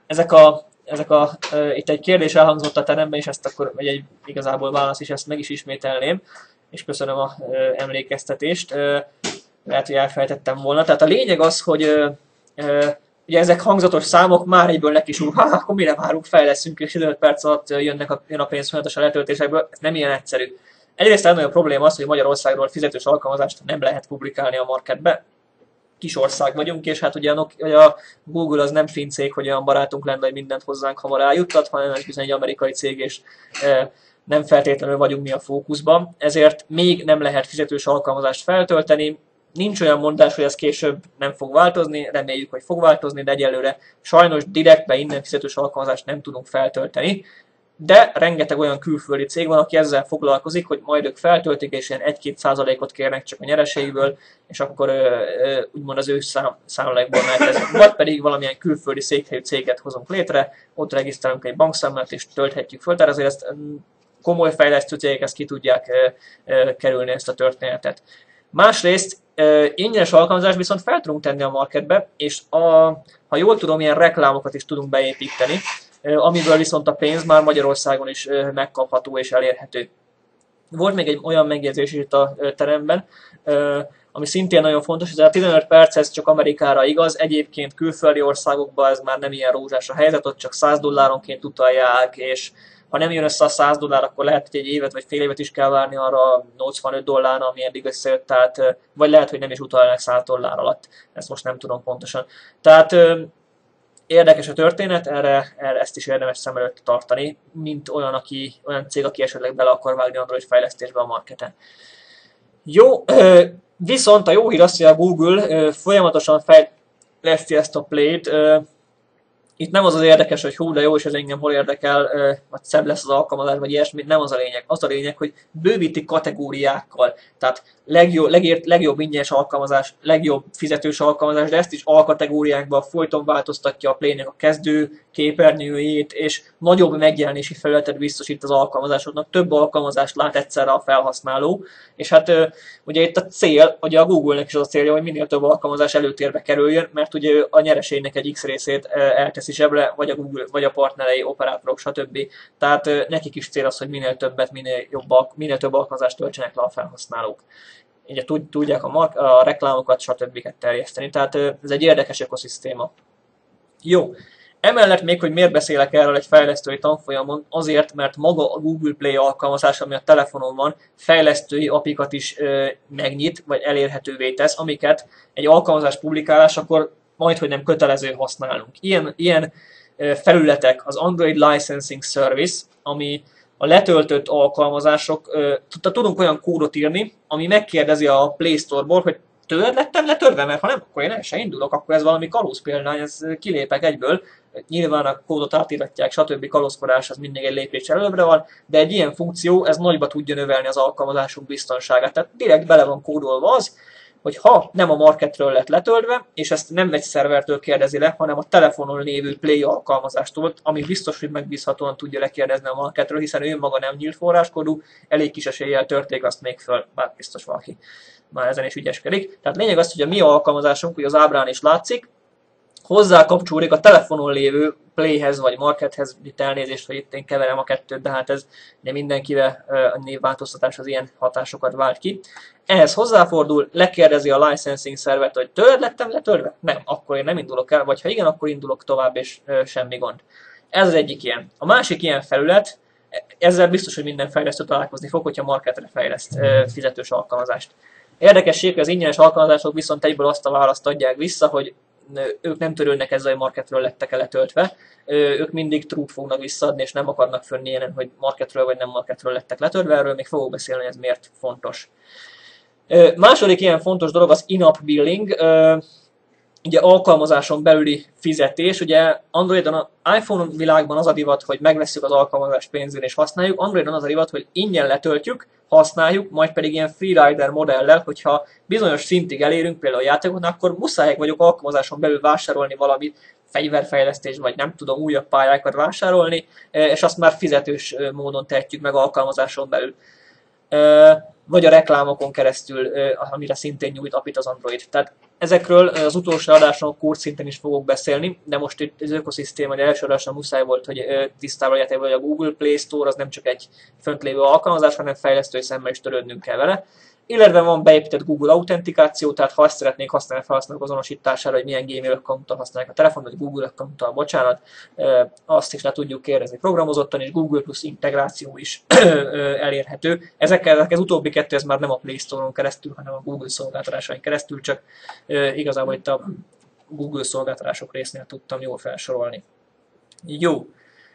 itt egy kérdés elhangzott a teremben, és ezt akkor, vagy egy igazából válasz is, ezt meg is ismételném, és köszönöm az emlékeztetést, lehet, hogy elfelejtettem volna. Tehát a lényeg az, hogy ugye ezek hangzatos számok, már egyből neki súr, akkor mire várunk, fejleszünk, és 15 perc alatt jön a pénz folyamatosan a letöltésekből, ez nem ilyen egyszerű. Egyrészt a nagyobb probléma az, hogy Magyarországról fizetős alkalmazást nem lehet publikálni a marketbe. Kis ország vagyunk, és hát ugye a Google az nem fin cég, hogy olyan barátunk lenne, hogy mindent hozzánk hamar eljuttat, hanem ez bizony egy amerikai cég, és nem feltétlenül vagyunk mi a fókuszban, ezért még nem lehet fizetős alkalmazást feltölteni. Nincs olyan mondás, hogy ez később nem fog változni, reméljük, hogy fog változni, de egyelőre sajnos direktbe innen fizetős alkalmazást nem tudunk feltölteni. De rengeteg olyan külföldi cég van, aki ezzel foglalkozik, hogy majd ők feltöltik, és ilyen 1-2%-ot kérnek csak a nyereségből, és akkor úgymond az ő számláikból mehet ez. Vagy pedig valamilyen külföldi székhelyű céget hozunk létre, ott regisztrálunk egy bankszámlát, és tölthetjük föl. Tehát azért ezt komoly fejlesztő cégek ezt ki tudják kerülni, ezt a történetet. Másrészt ingyenes alkalmazást viszont fel tudunk tenni a marketbe, és ha jól tudom, ilyen reklámokat is tudunk beépíteni, amiből viszont a pénz már Magyarországon is megkapható és elérhető. Volt még egy olyan megjegyzés itt a teremben, ami szintén nagyon fontos, hogy a 15 perc ez csak Amerikára igaz, egyébként külföldi országokban ez már nem ilyen rózsás a helyzet, ott csak $100 utalják, és ha nem jön össze a $100, akkor lehet, hogy egy évet vagy fél évet is kell várni arra $85, ami eddig összejött, tehát, vagy lehet, hogy nem is utalnak $100 alatt. Ezt most nem tudom pontosan. Tehát érdekes a történet, erre ezt is érdemes szem előtt tartani, mint olyan cég, aki esetleg bele akar vágni Android fejlesztésbe a marketen. Jó, viszont a jó hír az, hogy a Google folyamatosan fejleszti ezt a Play-t. Itt nem az érdekes, hogy hú, de jó, és ez engem hol érdekel, vagy szebb lesz az alkalmazás, vagy ilyesmi, nem az a lényeg. Az a lényeg, hogy bővíti kategóriákkal. Tehát legjobb ingyenes alkalmazás, legjobb fizetős alkalmazás, de ezt is alkategóriákban folyton változtatja a Play-nek a kezdő képernyőjét, és nagyobb megjelenési felületet biztosít az alkalmazásoknak. Több alkalmazást lát egyszerre a felhasználó, és hát ugye itt a cél, ugye a Google-nek is az a célja, hogy minél több alkalmazás előtérbe kerüljön, mert ugye a nyereségnek egy X részét elteszi zsebre, vagy a Google, vagy a partnerei, operátorok, stb. Tehát nekik is cél az, hogy minél több alkalmazást töltsenek le a felhasználók. Ugye tudják a reklámokat, stb. Terjeszteni. Tehát ez egy érdekes ökoszisztéma. Jó. Emellett még, hogy miért beszélek erről egy fejlesztői tanfolyamon, azért, mert maga a Google Play alkalmazás, ami a telefonon van, fejlesztői apikat is megnyit, vagy elérhetővé tesz, amiket egy alkalmazás publikálásakor majdhogy nem kötelező használnunk. Ilyen felületek az Android Licensing Service, ami a letöltött alkalmazások, tudunk olyan kódot írni, ami megkérdezi a Play Store-ból, hogy tőled lettem letörve, mert ha nem, akkor én el se indulok, akkor ez valami kalóz példány, ez kilépek egyből. Nyilván a kódot átíratják, stb. Kalózkodás az mindig egy lépés előbbre van, de egy ilyen funkció, ez nagyba tudja növelni az alkalmazásunk biztonságát. Tehát direkt bele van kódolva az, hogy ha nem a marketről lett letöltve, és ezt nem egy szervertől kérdezi le, hanem a telefonon lévő Play alkalmazástól, ami biztos, hogy megbízhatóan tudja lekérdezni a marketről, hiszen ő maga nem nyílt forráskodú, elég kis eséllyel törték azt még föl, bár biztos valaki már ezen is ügyeskedik. Tehát lényeg az, hogy a mi alkalmazásunk, hogy az ábrán is látszik, hozzá kapcsolódik a telefonon lévő Playhez vagy Markethez, itt elnézést, hogy itt én keverem a kettőt, de hát ez nem mindenkivel a névváltoztatás az ilyen hatásokat vált ki. Ehhez hozzáfordul, lekérdezi a licensing szervet, hogy tőled lettem letöltve? Nem, akkor én nem indulok el, vagy ha igen, akkor indulok tovább, és semmi gond. Ez az egyik ilyen. A másik ilyen felület, ezzel biztos, hogy minden fejlesztő találkozni fog, hogyha Marketre fejleszt fizetős alkalmazást. Érdekesség, hogy az ingyenes alkalmazások viszont egyből azt a választ adják vissza, hogy ők nem törődnek ezzel, hogy marketről lettek letöltve. Ők mindig true-t fognak visszaadni, és nem akarnak fönni ilyen, hogy marketről vagy nem marketről lettek letöltve. Erről még fogok beszélni, hogy ez miért fontos. Második ilyen fontos dolog az in-app billing, ugye alkalmazáson belüli fizetés. Ugye Androidon, iPhone világban az a divat, hogy megvesszük az alkalmazást pénzén és használjuk. Androidon az a divat, hogy ingyen letöltjük, használjuk, majd pedig ilyen freerider modellel, hogyha bizonyos szintig elérünk például a játékoknál, akkor muszáj vagyok alkalmazáson belül vásárolni valami fegyverfejlesztés, vagy nem tudom, újabb pályákat vásárolni, és azt már fizetős módon tehetjük meg alkalmazáson belül. Vagy a reklámokon keresztül, amire szintén nyújt API-t az Android. Tehát ezekről az utolsó adáson kurz szinten is fogok beszélni, de most itt az ökoszisztéma, de első adáson muszáj volt, hogy tisztában legyetek, hogy a Google Play Store az nem csak egy föntlévő alkalmazás, hanem fejlesztői szemmel is törődnünk kell vele. Illetve van beépített Google autentikáció, tehát ha azt szeretnék használni a felhasználók azonosítására, hogy milyen Gmail accounttal használják a telefon, vagy Google accounttal, bocsánat, azt is le tudjuk kérdezni programozottan, és Google Plus integráció is elérhető. Ezek az utóbbi kettő, ez már nem a Play Store-on keresztül, hanem a Google szolgáltatásain keresztül, csak igazából itt a Google szolgáltatások résznél tudtam jól felsorolni. Jó.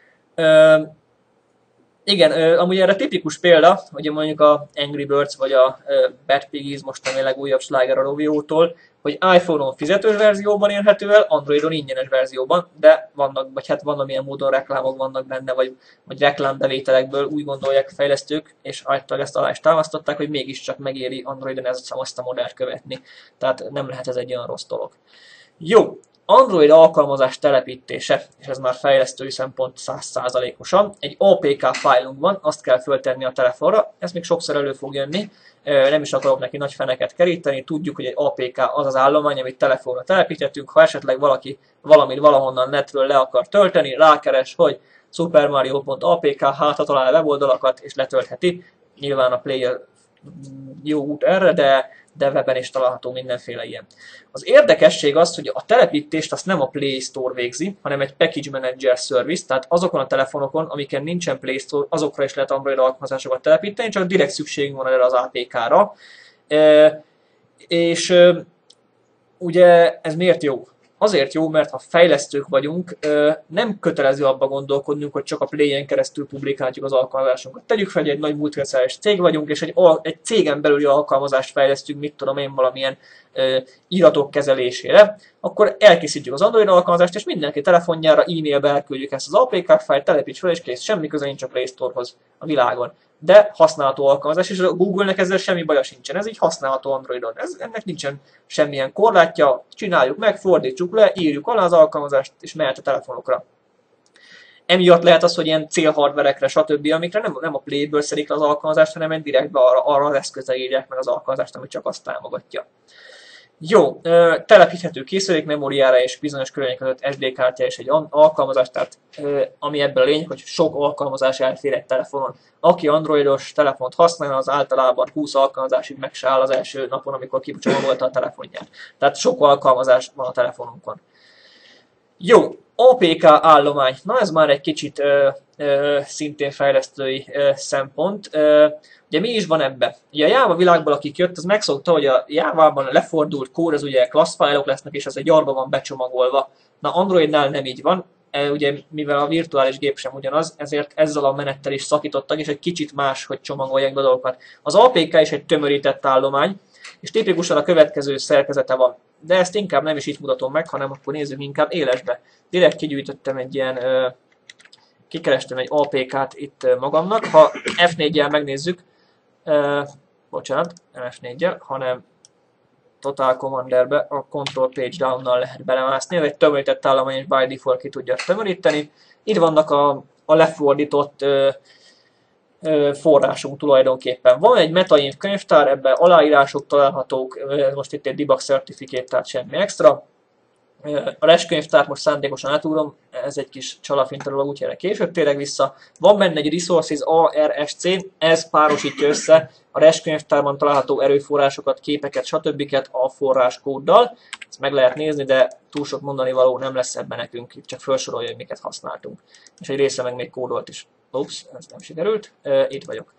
Igen, amúgy erre tipikus példa, hogy mondjuk a Angry Birds vagy a Bad Piggies, most a legújabb sláger a Rovio-tól, hogy iPhone-on fizetős verzióban érhető el, Androidon ingyenes verzióban, de vannak, vagy hát valamilyen módon reklámok vannak benne, vagy reklámbevételekből úgy gondolják a fejlesztők, és általában ezt alá is támasztották, hogy mégiscsak megéri Androidon azt a modellt követni. Tehát nem lehet ez egy olyan rossz dolog. Jó. Android alkalmazás telepítése, és ez már fejlesztői szempont 100%-osan. Egy APK fájlunk van, azt kell föltenni a telefonra, ez még sokszor elő fog jönni, nem is akarok neki nagy feneket keríteni, tudjuk, hogy egy APK az az állomány, amit telefonra telepítettünk, ha esetleg valaki valamit valahonnan netről le akar tölteni, rákeres, hogy supermario.apk, hát ha talál weboldalakat és letöltheti, nyilván a player jó út erre, de webben is található mindenféle ilyen. Az érdekesség az, hogy a telepítést azt nem a Play Store végzi, hanem egy Package Manager Service, tehát azokon a telefonokon, amiken nincsen Play Store, azokra is lehet Android alkalmazásokat telepíteni, csak direkt szükségünk van erre az APK-ra. És ugye ez miért jó? Azért jó, mert ha fejlesztők vagyunk, nem kötelező abba gondolkodnunk, hogy csak a Play-en keresztül publikáljuk az alkalmazásunkat. Tegyük fel, hogy egy nagy multinacionális cég vagyunk, és egy cégen belüli alkalmazást fejlesztünk, mit tudom én, valamilyen iratok kezelésére, akkor elkészítjük az Android alkalmazást, és mindenki telefonjára e-mailbe elküldjük ezt az APK fájlt, telepíts fel, és kész, semmi köze nincs a Play Store-hoz a világon. De használható alkalmazás, és a Google-nek ezzel semmi baja sincsen, ez így használható Androidon. Ennek nincsen semmilyen korlátja, csináljuk meg, fordítsuk le, írjuk alá az alkalmazást, és mehet a telefonokra. Emiatt lehet az, hogy ilyen célhardverekre, stb., amikre nem a Play-ből szedik le az alkalmazást, hanem direktbe arra az eszközre írják meg az alkalmazást, ami csak azt támogatja. Jó, telepíthető készülék memóriára és bizonyos körülmények között SD kártya és egy alkalmazás, tehát ami ebből a lényeg, hogy sok alkalmazás elfér egy telefonon. Aki androidos telefont használ, az általában 20 alkalmazásig meg se áll az első napon, amikor kicsomagolta a telefonját. Tehát sok alkalmazás van a telefonunkon. Jó, APK állomány. Na ez már egy kicsit szintén fejlesztői szempont. Ugye mi is van ebbe? Ugye a Java világból, akik jött, az megszokta, hogy a Java-ban lefordult kód, az ugye class fájlok lesznek, és az egy arba van becsomagolva. Na Androidnál nem így van. Ugye mivel a virtuális gép sem ugyanaz, ezért ezzel a menettel is szakítottak, és egy kicsit más, hogy csomagolják be dolgokat. Az APK is egy tömörített állomány, és tipikusan a következő szerkezete van. De ezt inkább nem is így mutatom meg, hanem akkor nézzük inkább élesbe. Direkt kigyűjtöttem egy ilyen, kikerestem egy APK-t itt magamnak. Ha F4-jel megnézzük, bocsánat, nem F4-jel, hanem Total Commanderbe a Control Page Down-nal lehet belemászni. Ez egy tömörített állomány, és by default ki tudja tömöríteni. Itt vannak a lefordított forrásunk tulajdonképpen. Van egy MetaInf könyvtár, ebben aláírások találhatók, most itt egy debug certificate, tehát semmi extra. A REST könyvtárt most szándékosan átugrom, ez egy kis csalafinte dolog, úgyhogy erre később térek vissza. Van benne egy Resources ARSC, ez párosítja össze a REST könyvtárban található erőforrásokat, képeket, stb. A forráskóddal. Ezt meg lehet nézni, de túl sok mondani való nem lesz ebben nekünk, itt csak felsorolja, hogy miket használtunk. És egy része meg még kódolt is. Ups, ez nem sikerült, itt vagyok.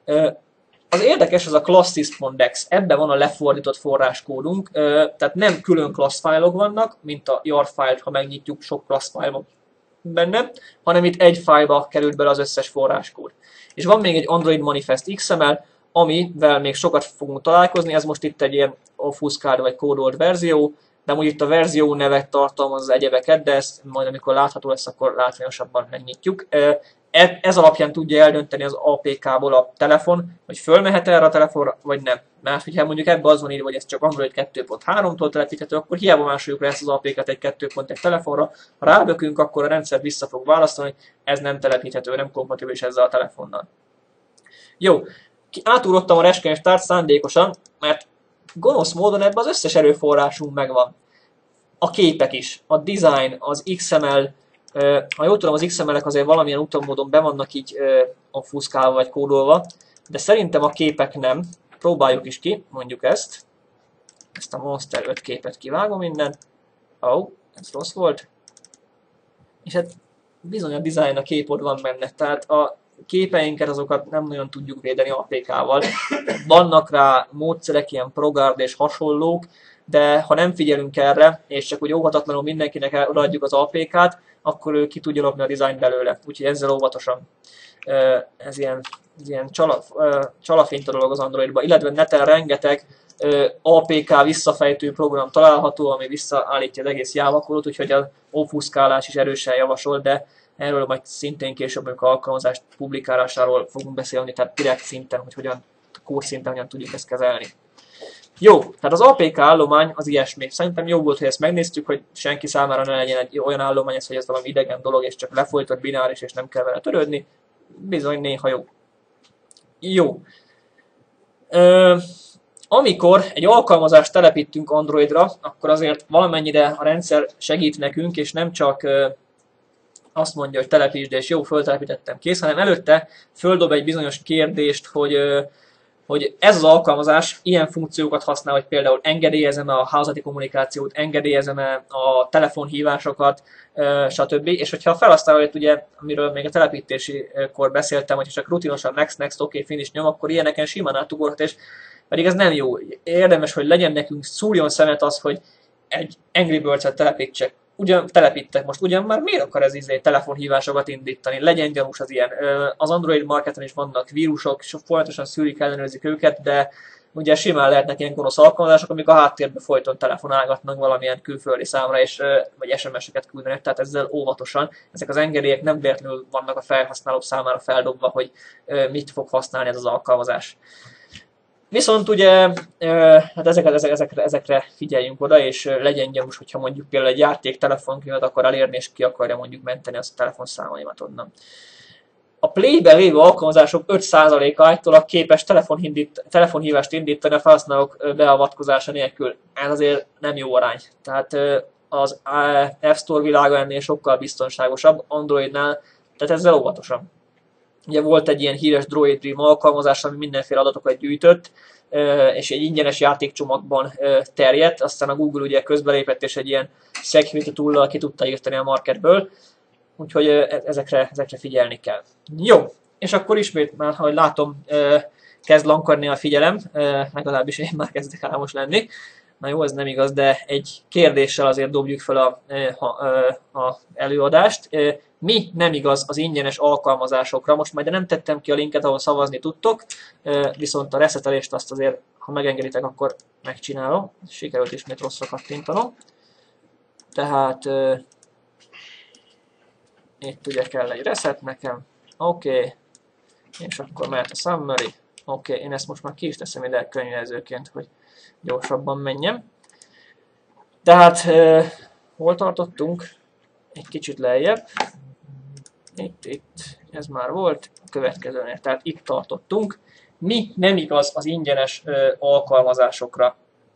Az érdekes az a classes.dex, ebben van a lefordított forráskódunk, tehát nem külön class fájlok vannak, mint a jar fájlt, ha megnyitjuk, sok class fájl van benne, hanem itt egy fájlba került bele az összes forráskód. És van még egy Android Manifest XML, amivel még sokat fogunk találkozni, ez most itt egy ilyen offuskált vagy kódolt verzió, de amúgy itt a verzió nevet tartalmaz az egyebeket, de ezt majd amikor látható lesz, akkor látványosabban megnyitjuk. Ez alapján tudja eldönteni az APK-ból a telefon, hogy fölmehet erre a telefonra, vagy nem. Mert hogyha mondjuk ebben az van írva, hogy ez csak Android 2.3-tól telepíthető, akkor hiába másoljuk rá ezt az APK-t egy 2.1 telefonra. Ha rábökünk, akkor a rendszer vissza fog választani, hogy ez nem telepíthető, nem kompatibilis ezzel a telefonnal. Jó, átugrottam a REST könyvtárt szándékosan, mert gonosz módon ebben az összes erőforrásunk megvan. A képek is, a design, az XML, ha jól tudom, az XML-ek azért valamilyen úton módon be vannak így offuscálva vagy kódolva, de szerintem a képek nem. Próbáljuk is ki, mondjuk ezt. Ezt a Monster 5 képet kivágom innen. Ez rossz volt. És hát bizony a design, a képod van benne, tehát a képeinket azokat nem nagyon tudjuk védeni APK-val. Vannak rá módszerek, ilyen ProGuard és hasonlók, de ha nem figyelünk erre, és csak úgy óvatatlanul mindenkinek odaadjuk az APK-t, akkor ő ki tudja lopni a dizájnt belőle. Úgyhogy ezzel óvatosan. Ez ilyen csalafinta dolog az Androidban, illetve neten rengeteg APK visszafejtő program található, ami visszaállítja az egész Java kódot, úgyhogy az offuscálás is erősen javasol, de erről majd szintén később, amikor alkalmazás publikálásáról fogunk beszélni, tehát direkt szinten, hogy hogyan, kód szinten hogyan tudjuk ezt kezelni. Jó, tehát az APK állomány az ilyesmi. Szerintem jó volt, hogy ezt megnéztük, hogy senki számára ne legyen egy olyan állomány, hogy ez valami idegen dolog, és csak lefolytott bináris, és nem kell vele törődni. Bizony néha jó. Jó. Amikor egy alkalmazást telepítünk Androidra, akkor azért valamennyire a rendszer segít nekünk, és nem csak azt mondja, hogy telepítsd, és jó, föltelepítettem, kész, hanem előtte földob egy bizonyos kérdést, hogy hogy ez az alkalmazás ilyen funkciókat használ, hogy például engedélyezem-e a hálózati kommunikációt, engedélyezem-e a telefonhívásokat, stb. És hogyha a felhasználó, ugye, amiről még a telepítésikor beszéltem, hogy csak rutinosan next, OK, finish nyom, akkor ilyeneken simán átugorhat, és pedig ez nem jó. Érdemes, hogy legyen nekünk, szúrjon szemet az, hogy egy Angry Birds-et telepítsek. Telepítek most, ugyan már miért akar ez telefonhívásokat indítani? Legyen gyanús az ilyen. Az Android marketen is vannak vírusok, és folyamatosan szűrik, ellenőrzik őket, de ugye simán lehetnek ilyen gonosz alkalmazások, amik a háttérben folyton telefonálgatnak valamilyen külföldi számra, és, vagy SMS-eket küldenek, tehát ezzel óvatosan. Ezek az engedélyek nem véletlenül vannak a felhasználók számára feldobva, hogy mit fog használni ez az alkalmazás. Viszont ugye hát ezekre figyeljünk oda, és legyen gyanús, hogyha mondjuk például egy játék telefonkönyvet akar elérni, és ki akarja mondjuk menteni azt a telefonszámaimat onnan. A Play-ben lévő alkalmazások 5%-a általában képes telefonhívást indítani a felhasználók beavatkozása nélkül. Ez azért nem jó arány. Tehát az App Store világa ennél sokkal biztonságosabb, Androidnál, tehát ezzel óvatosan. Ugye volt egy ilyen híres Droid Dream alkalmazás, ami mindenféle adatokat gyűjtött, és egy ingyenes játékcsomagban terjedt, aztán a Google ugye közbelépett, és egy ilyen security tool-lal ki tudta írtani a marketből, úgyhogy ezekre figyelni kell. Jó, és akkor ismét már, ahogy látom, kezd lankadni a figyelem, legalábbis én már kezdek álmos lenni. Na jó, ez nem igaz, de egy kérdéssel azért dobjuk fel a előadást. Mi nem igaz az ingyenes alkalmazásokra? Most majd nem tettem ki a linket, ahol szavazni tudtok, viszont a reszetelést azt azért, ha megengeditek, akkor megcsinálom. Sikerült ismét rosszra kattintanom. Tehát itt ugye kell egy reset nekem. Oké. És akkor mehet a summary. Oké, én ezt most már ki is teszem ide könyvelezőként, hogy gyorsabban menjem. Tehát hol tartottunk? Egy kicsit lejjebb. Itt, ez már volt, a következőnél, tehát itt tartottunk. Mi nem igaz az ingyenes alkalmazásokra?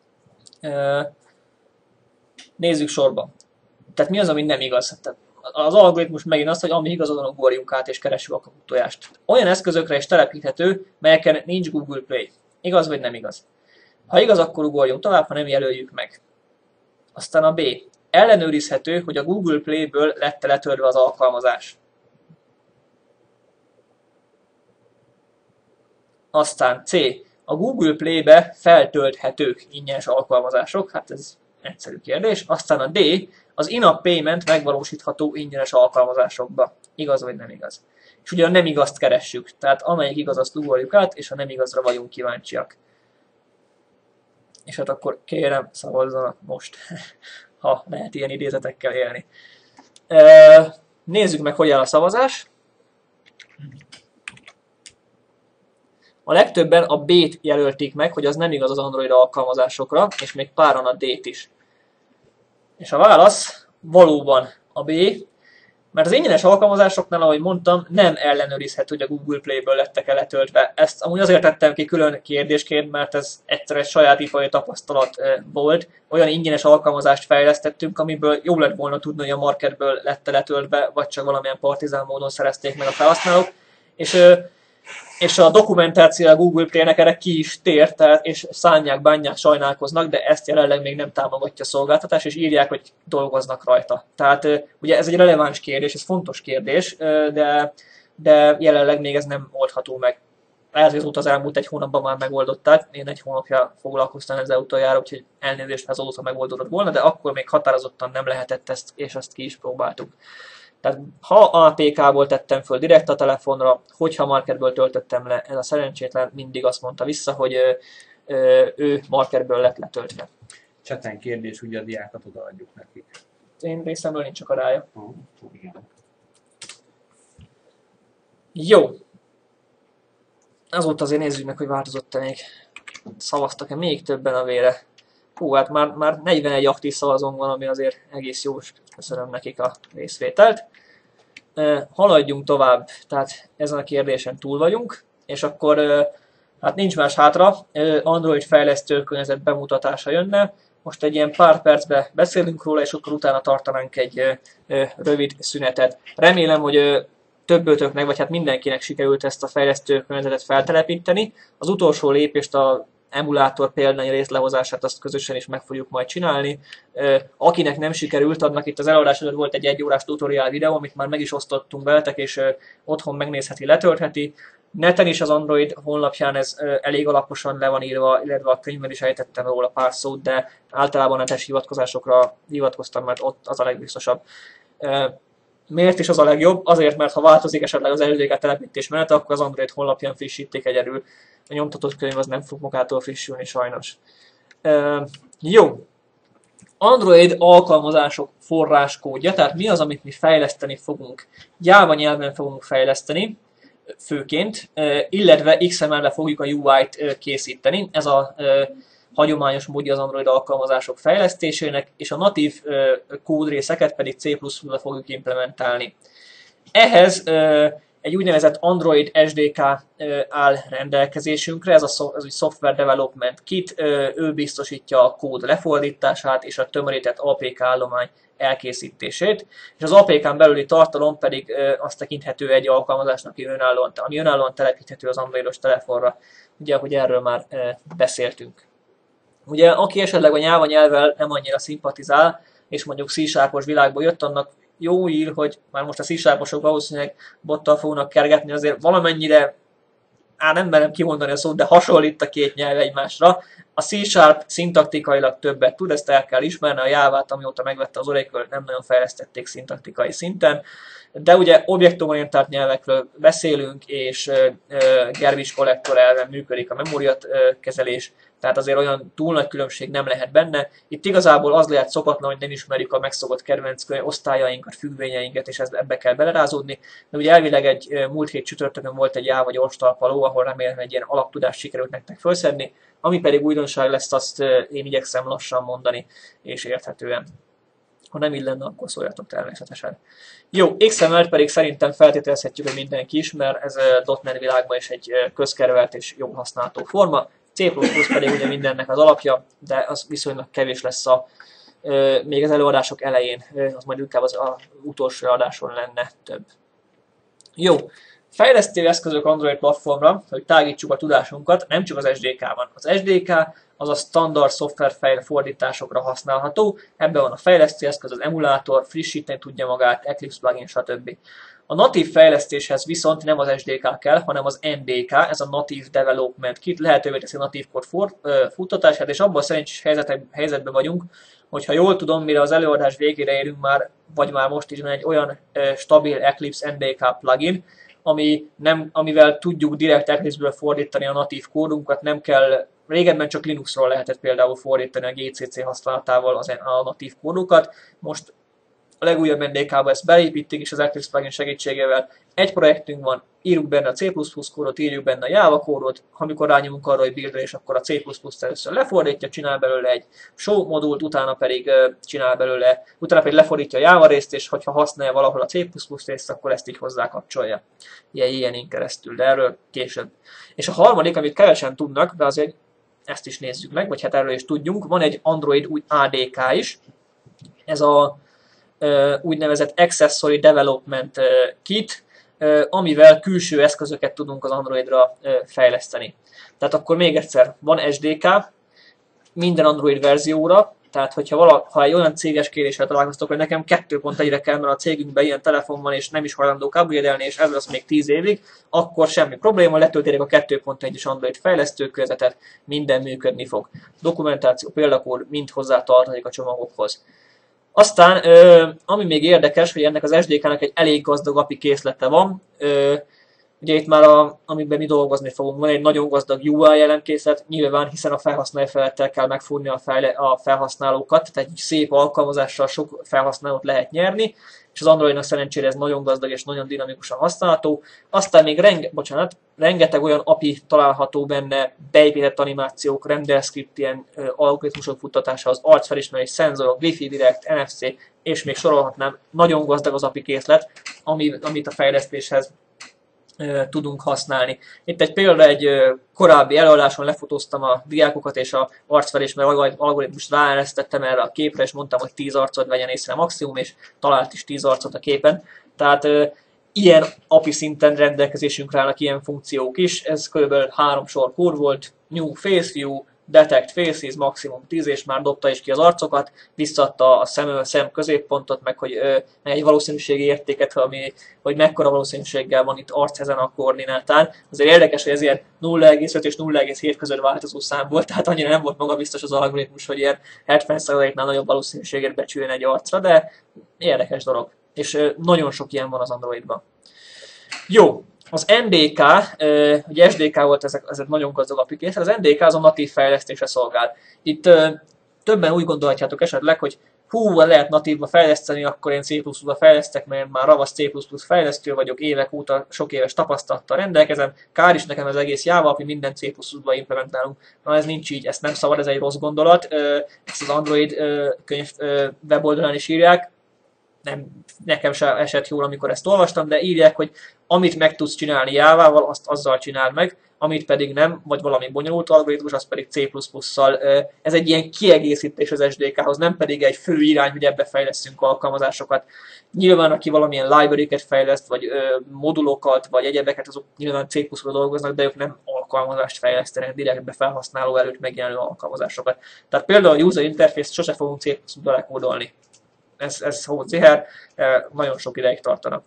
Nézzük sorba. Tehát mi az, ami nem igaz? Tehát az algoritmus megint az, hogy ami igaz, azon ugorjunk át és keressük a tojást. Olyan eszközökre is telepíthető, melyeken nincs Google Play. Igaz vagy nem igaz? Ha igaz, akkor ugorjunk tovább, ha nem, jelöljük meg. Aztán a B. Ellenőrizhető, hogy a Google Play-ből lett letörve az alkalmazás. Aztán C. A Google Play-be feltölthetők ingyenes alkalmazások. Hát ez egyszerű kérdés. Aztán a D. Az in-app payment megvalósítható ingyenes alkalmazásokba. Igaz vagy nem igaz? És ugye a nem igazt keressük. Tehát amelyik igaz, azt ugorjuk át, és a nem igazra vagyunk kíváncsiak. És hát akkor kérem, szavazzanak most, ha lehet ilyen idézetekkel élni. Nézzük meg, hogy áll a szavazás. A legtöbben a B-t jelölték meg, hogy az nem igaz az Android alkalmazásokra, és még páran a D-t is. És a válasz valóban a B, mert az ingyenes alkalmazásoknál, ahogy mondtam, nem ellenőrizhető, hogy a Google Play-ből lettek el letöltve. Ezt amúgy azért tettem ki külön kérdésként, mert ez egyszer egy saját ipari tapasztalat volt. Olyan ingyenes alkalmazást fejlesztettünk, amiből jó lett volna tudni, hogy a marketből lett letöltve, vagy csak valamilyen partizán módon szerezték meg a felhasználók. És a dokumentáció a Google Play-nek erre ki is tér, tehát, és szánják, bánják, sajnálkoznak, de ezt jelenleg még nem támogatja a szolgáltatás, és írják, hogy dolgoznak rajta. Tehát ugye ez egy releváns kérdés, ez fontos kérdés, de jelenleg még ez nem oldható meg. Lehet, hogy azóta az elmúlt egy hónapban már megoldották, én egy hónapja foglalkoztam ezzel utoljára, úgyhogy elnézést, azóta megoldódott volna, de akkor még határozottan nem lehetett ezt, és azt ki is próbáltuk. Tehát ha APK-ból tettem föl direkt a telefonra, hogyha marketből töltöttem le, ez a szerencsétlen mindig azt mondta vissza, hogy ő marketből lett letöltve. Cseten kérdés, ugye a diákat odaadjuk nekik. Én részemről nincs akadálya. Igen. Jó. Azóta azért nézzük meg, hogy változott-e még. Szavaztak-e még többen a vére? Hú, hát már 41 aktív szavazónk van, ami azért egész jó, köszönöm nekik a részvételt. Haladjunk tovább, tehát ezen a kérdésen túl vagyunk, és akkor hát nincs más hátra, Android fejlesztő környezet bemutatása jönne. Most egy ilyen pár percbe beszélünk róla, és akkor utána tartanánk egy rövid szünetet. Remélem, hogy többötöknek, vagy hát mindenkinek sikerült ezt a fejlesztőkörnyezetet feltelepíteni. Az utolsó lépést, a emulátor példány részlehozását azt közösen is meg fogjuk majd csinálni. Akinek nem sikerült, annak itt az előadás előtt volt egy 1 órás tutoriál videó, amit már meg is osztottunk veletek, és otthon megnézheti, letöltheti. Neten is az Android honlapján ez elég alaposan le van írva, illetve a könyvben is ejtettem róla pár szót, de általában netes hivatkozásokra hivatkoztam, mert ott az a legbiztosabb. Miért is az a legjobb? Azért, mert ha változik esetleg az SDK telepítés menete, akkor az Android honlapján frissítik egyedül. A nyomtatott könyv az nem fog magától frissülni sajnos. Jó. Android alkalmazások forráskódja, tehát mi az, amit mi fejleszteni fogunk? Java nyelven fogunk fejleszteni, főként, illetve XML-re fogjuk a UI-t készíteni. Ez a hagyományos módja az Android alkalmazások fejlesztésének, és a natív kódrészeket pedig C++-ra fogjuk implementálni. Ehhez egy úgynevezett Android SDK áll rendelkezésünkre, ez a Software Development Kit, ő biztosítja a kód lefordítását és a tömörített APK állomány elkészítését, és az APK-n belüli tartalom pedig azt tekinthető egy alkalmazásnak, ami önállóan telepíthető az androidos telefonra, ugye, ahogy erről már beszéltünk. Ugye, aki esetleg a Java nyelvvel nem annyira szimpatizál, és mondjuk C-sharpos világból jött, annak jó ír, hogy már most a C-sharposok valószínűleg bottal fognak kergetni, azért valamennyire, nem merem kimondani a szót, de hasonlít a két nyelv egymásra. A C-sharp szintaktikailag többet tud, ezt el kell ismerni, a Java-t, amióta megvette az Oracle, nem nagyon fejlesztették szintaktikai szinten, de ugye objektumorientált nyelvekről beszélünk, és garbage collector elven működik a memóriakezelés, tehát azért olyan túl nagy különbség nem lehet benne. Itt igazából az lehet szokatlan, hogy nem ismerjük a megszokott kedvenc osztályainkat, függvényeinket, és ebbe kell belerázódni. De ugye elvileg egy múlt hét csütörtökön volt egy Java gyors talpaló, ahol remélem egy ilyen alaptudást sikerült nektek felszedni, ami pedig újdonság lesz, azt én igyekszem lassan mondani, és érthetően. Ha nem így lenne, akkor szóljatok természetesen. Jó, XML-t pedig szerintem feltételezhetjük, hogy mindenki ismer, ez a .NET világban is egy közkedvelt és jól használható forma. C++ pedig ugye mindennek az alapja, de az viszonylag kevés lesz még az előadások elején, az majd inkább az utolsó adáson lenne több. Jó, fejlesztő eszközök Android platformra, hogy tágítsuk a tudásunkat, nem csak az SDK-ban. Az SDK az a standard szoftverfejl fordításokra használható, ebben van a fejlesztő eszköz, az emulátor, frissíteni tudja magát, Eclipse plugin, stb. A natív fejlesztéshez viszont nem az SDK kell, hanem az NDK, ez a Native Development Kit, lehetővé teszi a natív kód futtatását, és abban szerencsés helyzetben vagyunk, hogyha jól tudom, mire az előadás végére érünk már, vagy már most is van egy olyan stabil Eclipse NDK plugin, amivel tudjuk direkt Eclipse-ből fordítani a natív kódunkat, nem kell, régebben csak Linuxról lehetett például fordítani a GCC használatával a natív kódokat, most a legújabb NDK-ba ezt beépítik, és az Eclipse plugin segítségével egy projektünk van, írjuk benne a C++ kódot, írjuk benne a Java kódot, amikor rányomunk arra, hogy buildre, és akkor a C++-t először lefordítja, csinál belőle egy show modult, utána pedig lefordítja a Java részt, és hogyha használja valahol a C++ részt, akkor ezt így hozzákapcsolja. Ilyenin keresztül, de erről később. És a harmadik, amit kevesen tudnak, de azért ezt is nézzük meg, vagy hát erről is tudjunk, van egy Android ADK is, ez a úgynevezett Accessory Development Kit, amivel külső eszközöket tudunk az Androidra fejleszteni. Tehát akkor még egyszer, van SDK minden Android verzióra, tehát ha egy olyan céges kéréssel találkoztok, hogy nekem 2.1-re kell, mert a cégünkben ilyen telefon van, és nem is hajlandók upgrade-elni, és ez lesz még 10 évig, akkor semmi probléma, letöltitek a 2.1-es Android fejlesztőkörnyezetet, minden működni fog. Dokumentáció, példakód mind hozzá tartozik a csomagokhoz. Aztán, ami még érdekes, hogy ennek az SDK-nek egy elég gazdag API készlete van. Ugye itt már, amiben mi dolgozni fogunk, van egy nagyon gazdag UI elemkészlet, nyilván, hiszen a felhasználó felettel kell megfogni a felhasználókat, tehát egy szép alkalmazással sok felhasználót lehet nyerni, és az Androidnak szerencsére ez nagyon gazdag és nagyon dinamikusan használható. Aztán még rengeteg olyan API található benne, beépített animációk, render script, ilyen algoritmusok futtatása, az arcfelismerés, szenzorok, Wi-Fi Direct, NFC, és még sorolhatnám. Nagyon gazdag az API készlet, amit a fejlesztéshez tudunk használni. Itt egy példa, egy korábbi előadáson lefotóztam a diákokat, és a arcfelismerő algoritmust ráeresztettem erre a képre, és mondtam, hogy 10 arcot vegyen észre maximum, és talált is 10 arcot a képen. Tehát ilyen API szinten rendelkezésünkre állnak ilyen funkciók is. Ez kb. 3 sor kód volt, new face view, detect faces, maximum 10, és már dobta is ki az arcokat, visszadta a szem középpontot, meg hogy egy valószínűségi értéket, hogy mekkora valószínűséggel van itt arc ezen a koordinátán. Azért érdekes, hogy ez ilyen 0,5 és 0,7 között változó szám volt, tehát annyira nem volt magabiztos az algoritmus, hogy ilyen 70%-nál nagyobb valószínűséget becsüljön egy arcra, de érdekes dolog. És nagyon sok ilyen van az Androidban. Jó, az NDK, ugye SDK volt, ez egy nagyon gazdag applikáció, az NDK az a natív fejlesztésre szolgál. Itt többen úgy gondolhatjátok esetleg, hogy lehet natívba fejleszteni, akkor én C++-ba fejlesztek, mert már ravasz C++ fejlesztő vagyok, évek óta, sok éves tapasztalattal rendelkezem, kár is nekem az egész Java, hogy minden C++-ba implementálunk. Na ez nincs így, ezt nem szabad, ez egy rossz gondolat, ezt az Android könyv weboldalán is írják, nekem sem esett jól, amikor ezt olvastam, de írják, hogy amit meg tudsz csinálni Java-val, azt azzal csináld meg, amit pedig nem, vagy valami bonyolult algoritmus, az pedig C++-szal. Ez egy ilyen kiegészítés az SDK-hoz, nem pedig egy fő irány, hogy ebbe fejlesztünk alkalmazásokat. Nyilván, aki valamilyen library-ket fejleszt, vagy modulokat, vagy egyebeket, azok nyilván C++-ra dolgoznak, de ők nem alkalmazást fejlesztenek, direktbe felhasználó előtt megjelenő alkalmazásokat. Tehát például a user interface sose fogunk C++-ba lekódolni. Ez hódziher, nagyon sok ideig tartanak.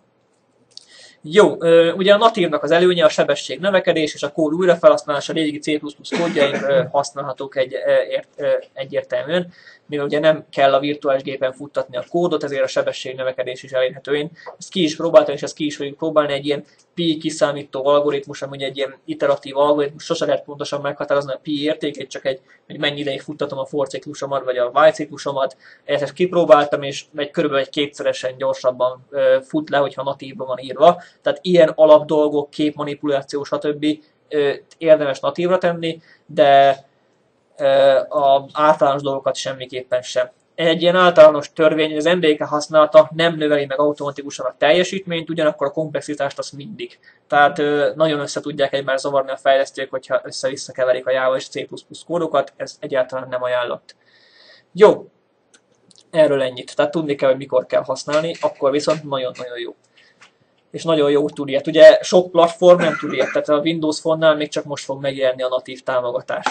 Jó, ugye a natívnak az előnye a sebesség növekedés és a kód újrafelhasználása, a régi C++ kódjaink használhatók egyértelműen, mivel ugye nem kell a virtuális gépen futtatni a kódot, ezért a sebesség növekedés is elérhető. Én ezt ki is próbáltam, és ezt ki is fogjuk próbálni, egy ilyen pi kiszámító algoritmus, ami egy ilyen iteratív algoritmus, sose lehet pontosan meghatározni a pi értékét, csak hogy mennyi ideig futtatom a for ciklusomat, vagy a while ciklusomat. Ezt kipróbáltam, és körülbelül egy kétszeresen gyorsabban fut le, hogyha natívban van írva. Tehát ilyen alapdolgok, képmanipuláció, stb. Érdemes natívra tenni, de az általános dolgokat semmiképpen sem. Egy ilyen általános törvény, hogy az NDK használata nem növeli meg automatikusan a teljesítményt, ugyanakkor a komplexitást az mindig. Tehát nagyon össze tudják egymást zavarni a fejlesztők, hogyha össze-vissza keverik a Java és C++ kódokat, ez egyáltalán nem ajánlott. Jó, erről ennyit. Tehát tudni kell, hogy mikor kell használni, akkor viszont nagyon-nagyon jó. És nagyon jó tud ilyet. Ugye sok platform nem tud ilyet, tehát a Windows Phone-nál még csak most fog megjelenni a natív támogatás.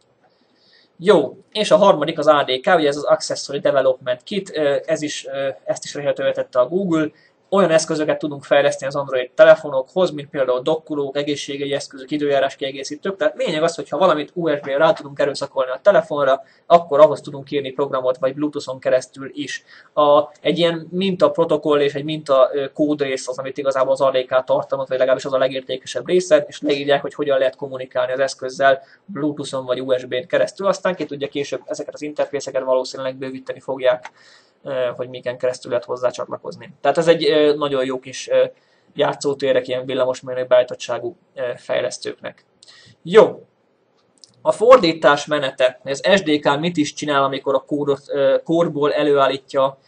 Jó, és a harmadik az ADK, ugye ez az Accessory Development Kit, ezt is lehetővé tette a Google. Olyan eszközöket tudunk fejleszteni az Android telefonokhoz, mint például dokkolók, egészségügyi eszközök, időjárás kiegészítők. Tehát lényeg az, hogy ha valamit USB-re rá tudunk erőszakolni a telefonra, akkor ahhoz tudunk írni programot, vagy Bluetooth-on keresztül is. Egy ilyen minta protokoll és egy minta kódrész az, amit igazából az ADK tartalmaz, vagy legalábbis az a legértékesebb része, és leírják, hogy hogyan lehet kommunikálni az eszközzel Bluetooth-on vagy USB-n keresztül. Aztán ki tudja később ezeket az interfészeket valószínűleg bővíteni fogják, hogy miken keresztül lehet hozzá csatlakozni. Tehát ez egy nagyon jó kis játszótérek ilyen villamosmérnök beállítottságú fejlesztőknek. Jó, a fordítás menete, az SDK mit is csinál, amikor a kódból előállítja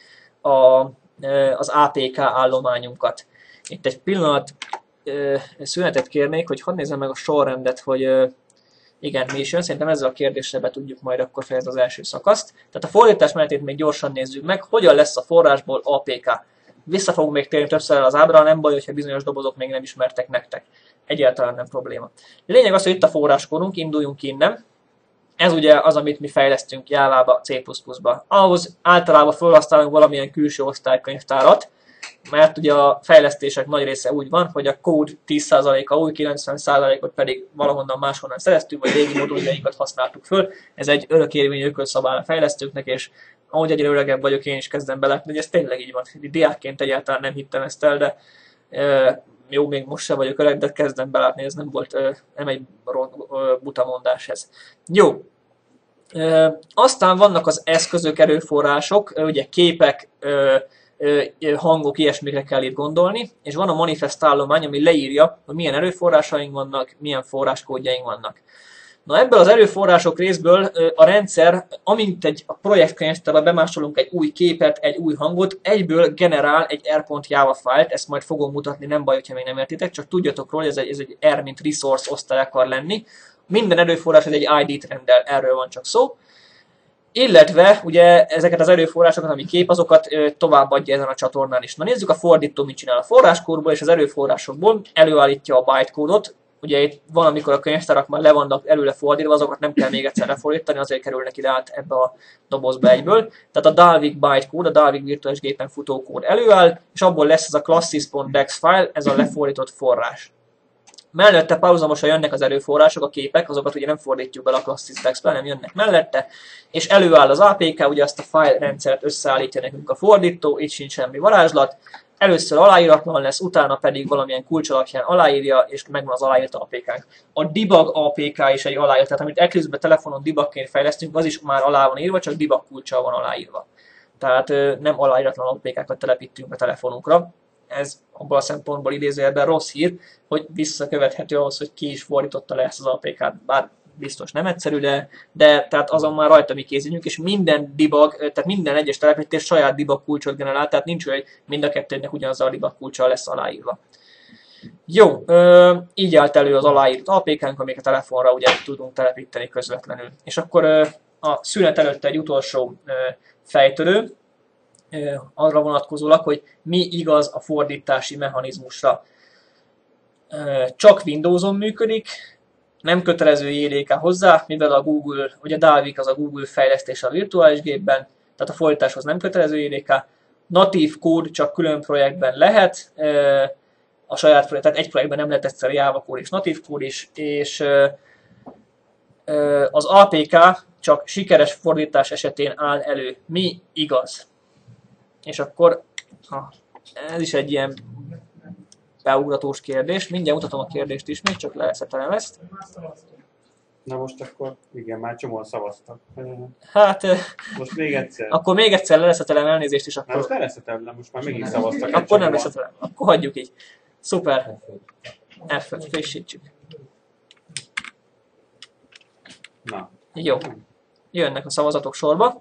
az APK állományunkat. Itt egy pillanat szünetet kérnék, hogy hadd nézzem meg a sorrendet, hogy igen, mi is jön. Szerintem ezzel a kérdéssel be tudjuk majd akkor fejezni az első szakaszt. Tehát a fordítás menetét még gyorsan nézzük meg, hogyan lesz a forrásból APK. Vissza fogunk még térni többször az ábrára, nem baj, hogyha bizonyos dobozok még nem ismertek nektek. Egyáltalán nem probléma. Lényeg az, hogy itt a forráskorunk, induljunk innen. Ez ugye az, amit mi fejlesztünk Java-ba, C++-ba. Ahhoz általában felhasználunk valamilyen külső osztálykönyvtárat, mert ugye a fejlesztések nagy része úgy van, hogy a kód 10%-a új, 90%-ot pedig valahonnan máshonnan szereztünk, vagy régi moduljainkat használtuk föl. Ez egy örökérvényű ökölszabály a fejlesztőknek, és ahogy egyre öregebb vagyok, én is kezdem belátni, hogy ez tényleg így van. Diákként egyáltalán nem hittem ezt el, de jó, még most sem vagyok öreg, de kezdem belátni, ez nem egy buta mondás ez. Jó. Aztán vannak az eszközök, erőforrások, ugye képek, hangok, ilyesmikre kell itt gondolni, és van a manifest állomány, ami leírja, hogy milyen erőforrásaink vannak, milyen forráskódjaink vannak. Na ebből az erőforrások részből a rendszer, amint a projektkönyvtárba bemásolunk egy új képet, egy új hangot, egyből generál egy r.java fájlt, ezt majd fogom mutatni, nem baj, hogyha még nem értitek, csak tudjatok róla, hogy ez egy R, mint resource osztály akar lenni. Minden erőforrás ez egy ID-t rendel, erről van csak szó. Illetve ugye ezeket az erőforrásokat, ami kép, azokat továbbadja ezen a csatornán is. Na nézzük a fordító mit csinál. A forráskódból és az erőforrásokból előállítja a bytecode-ot. Ugye itt van, amikor a könyvtárak már le vannak előle fordítva, azokat nem kell még egyszer lefordítani, azért kerülnek ide át ebbe a dobozba egyből. Tehát a Dalvik bytecode, a Dalvik virtuális gépen futó kód előáll, és abból lesz ez a classes.dex file, ez a lefordított forrás. Mellette párhuzamosan jönnek az erőforrások, a képek, azokat ugye nem fordítjuk bele a classes.dex-be, nem jönnek mellette, és előáll az APK, ugye azt a file rendszert összeállítja nekünk a fordító, itt sincs semmi varázslat. Először aláíratlan lesz, utána pedig valamilyen kulcs alapján aláírja, és megvan az aláírt APK-nk. A debug APK is egy aláírt, tehát amit Eclipse-be telefonon debugként fejlesztünk, az is már alá van írva, csak debug kulccsal van aláírva. Tehát nem aláíratlan APK-kat telepítünk a telefonunkra. Ez abban a szempontból idézőjelben rossz hír, hogy visszakövethető ahhoz, hogy ki is fordította le ezt az APK-t, bár biztos nem egyszerű, de tehát azon már rajta mi készítjük, és minden debug, tehát minden egyes telepítés saját debug kulcsot generál, tehát nincs olyan, hogy mind a kettőnek ugyanazzal a debug kulccsal lesz aláírva. Jó, így állt elő az aláírt APK-nk, amik a telefonra ugye tudunk telepíteni közvetlenül. És akkor a szünet előtt egy utolsó fejtörő, arra vonatkozólag, hogy mi igaz a fordítási mechanizmusra. Csak Windows-on működik, nem kötelező JDK hozzá, mivel a Google, ugye a Dalvik az a Google fejlesztése a virtuális gépben, tehát a fordításhoz nem kötelező JDK. Natív kód csak külön projektben lehet, a saját projekt, tehát egy projektben nem lehet egyszer Java kód és natív kód is, és az APK csak sikeres fordítás esetén áll elő. Mi igaz? És akkor ez is egy ilyen beugratós kérdés. Mindjárt mutatom a kérdést is, még csak leszetelem ezt. Na most akkor, igen, már csomóan szavaztak. Hát, most még egyszer. akkor még egyszer leszetelem, elnézést is, Na akkor... most ne leszetelem, most már megint szavaztak. Akkor nem leszetelem, akkor hagyjuk így. Szuper. F-et frissítsük. Na. Jó. Jönnek a szavazatok sorba.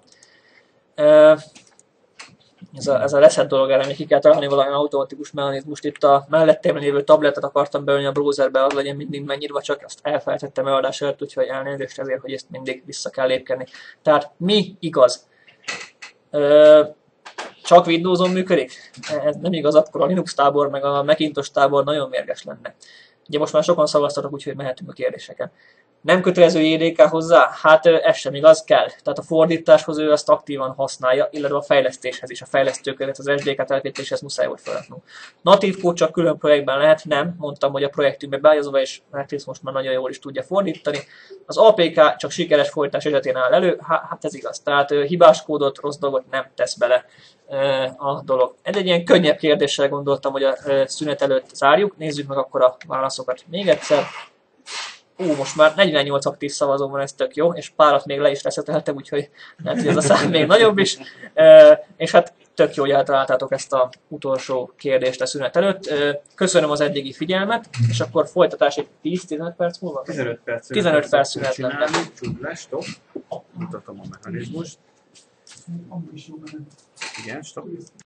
Ez a reset dolog, erre még ki kell találni valami automatikus mechanizmust. Itt a mellettem lévő tabletet akartam beölni a browserbe, az legyen mindig megnyitva, csak azt elfelejtettem megoldás előtt, úgyhogy elnézést ezért, hogy ezt mindig vissza kell lépkedni. Tehát mi igaz? Csak Windows-on működik? Ez nem igaz, akkor a Linux tábor meg a Macintosh tábor nagyon mérges lenne. Ugye most már sokan szavaztatok, úgyhogy mehetünk a kérdéseken. Nem kötelező JDK hozzá? Hát ez sem igaz, kell. Tehát a fordításhoz ő azt aktívan használja, illetve a fejlesztéshez is. A fejlesztőkövet, az SDK telepítéshez muszáj volt feladnunk. Natív kód csak külön projektben lehet, nem. Mondtam, hogy a projektünkbe beágyazva, és Eclipse most már nagyon jól is tudja fordítani. Az APK csak sikeres fordítás esetén áll elő, hát ez igaz. Tehát hibás kódot, rossz dolgot nem tesz bele a dolog. Egy ilyen könnyebb kérdéssel gondoltam, hogy a szünet előtt zárjuk. Nézzük meg akkor a válaszokat még egyszer. Most már 48 aktív szavazó van, ez tök jó, és párat még le is reszeteltem, úgyhogy lehet, hogy ez a szám még nagyobb is. És hát tök jó, hogy eltaláltátok ezt az utolsó kérdést a szünet előtt. Köszönöm az eddigi figyelmet, és akkor folytatás egy 10-15 perc múlva? 15 perc. 15 perc szünet lenne. Csuklás, stop. Mutatom a mechanizmust. Igen, stop.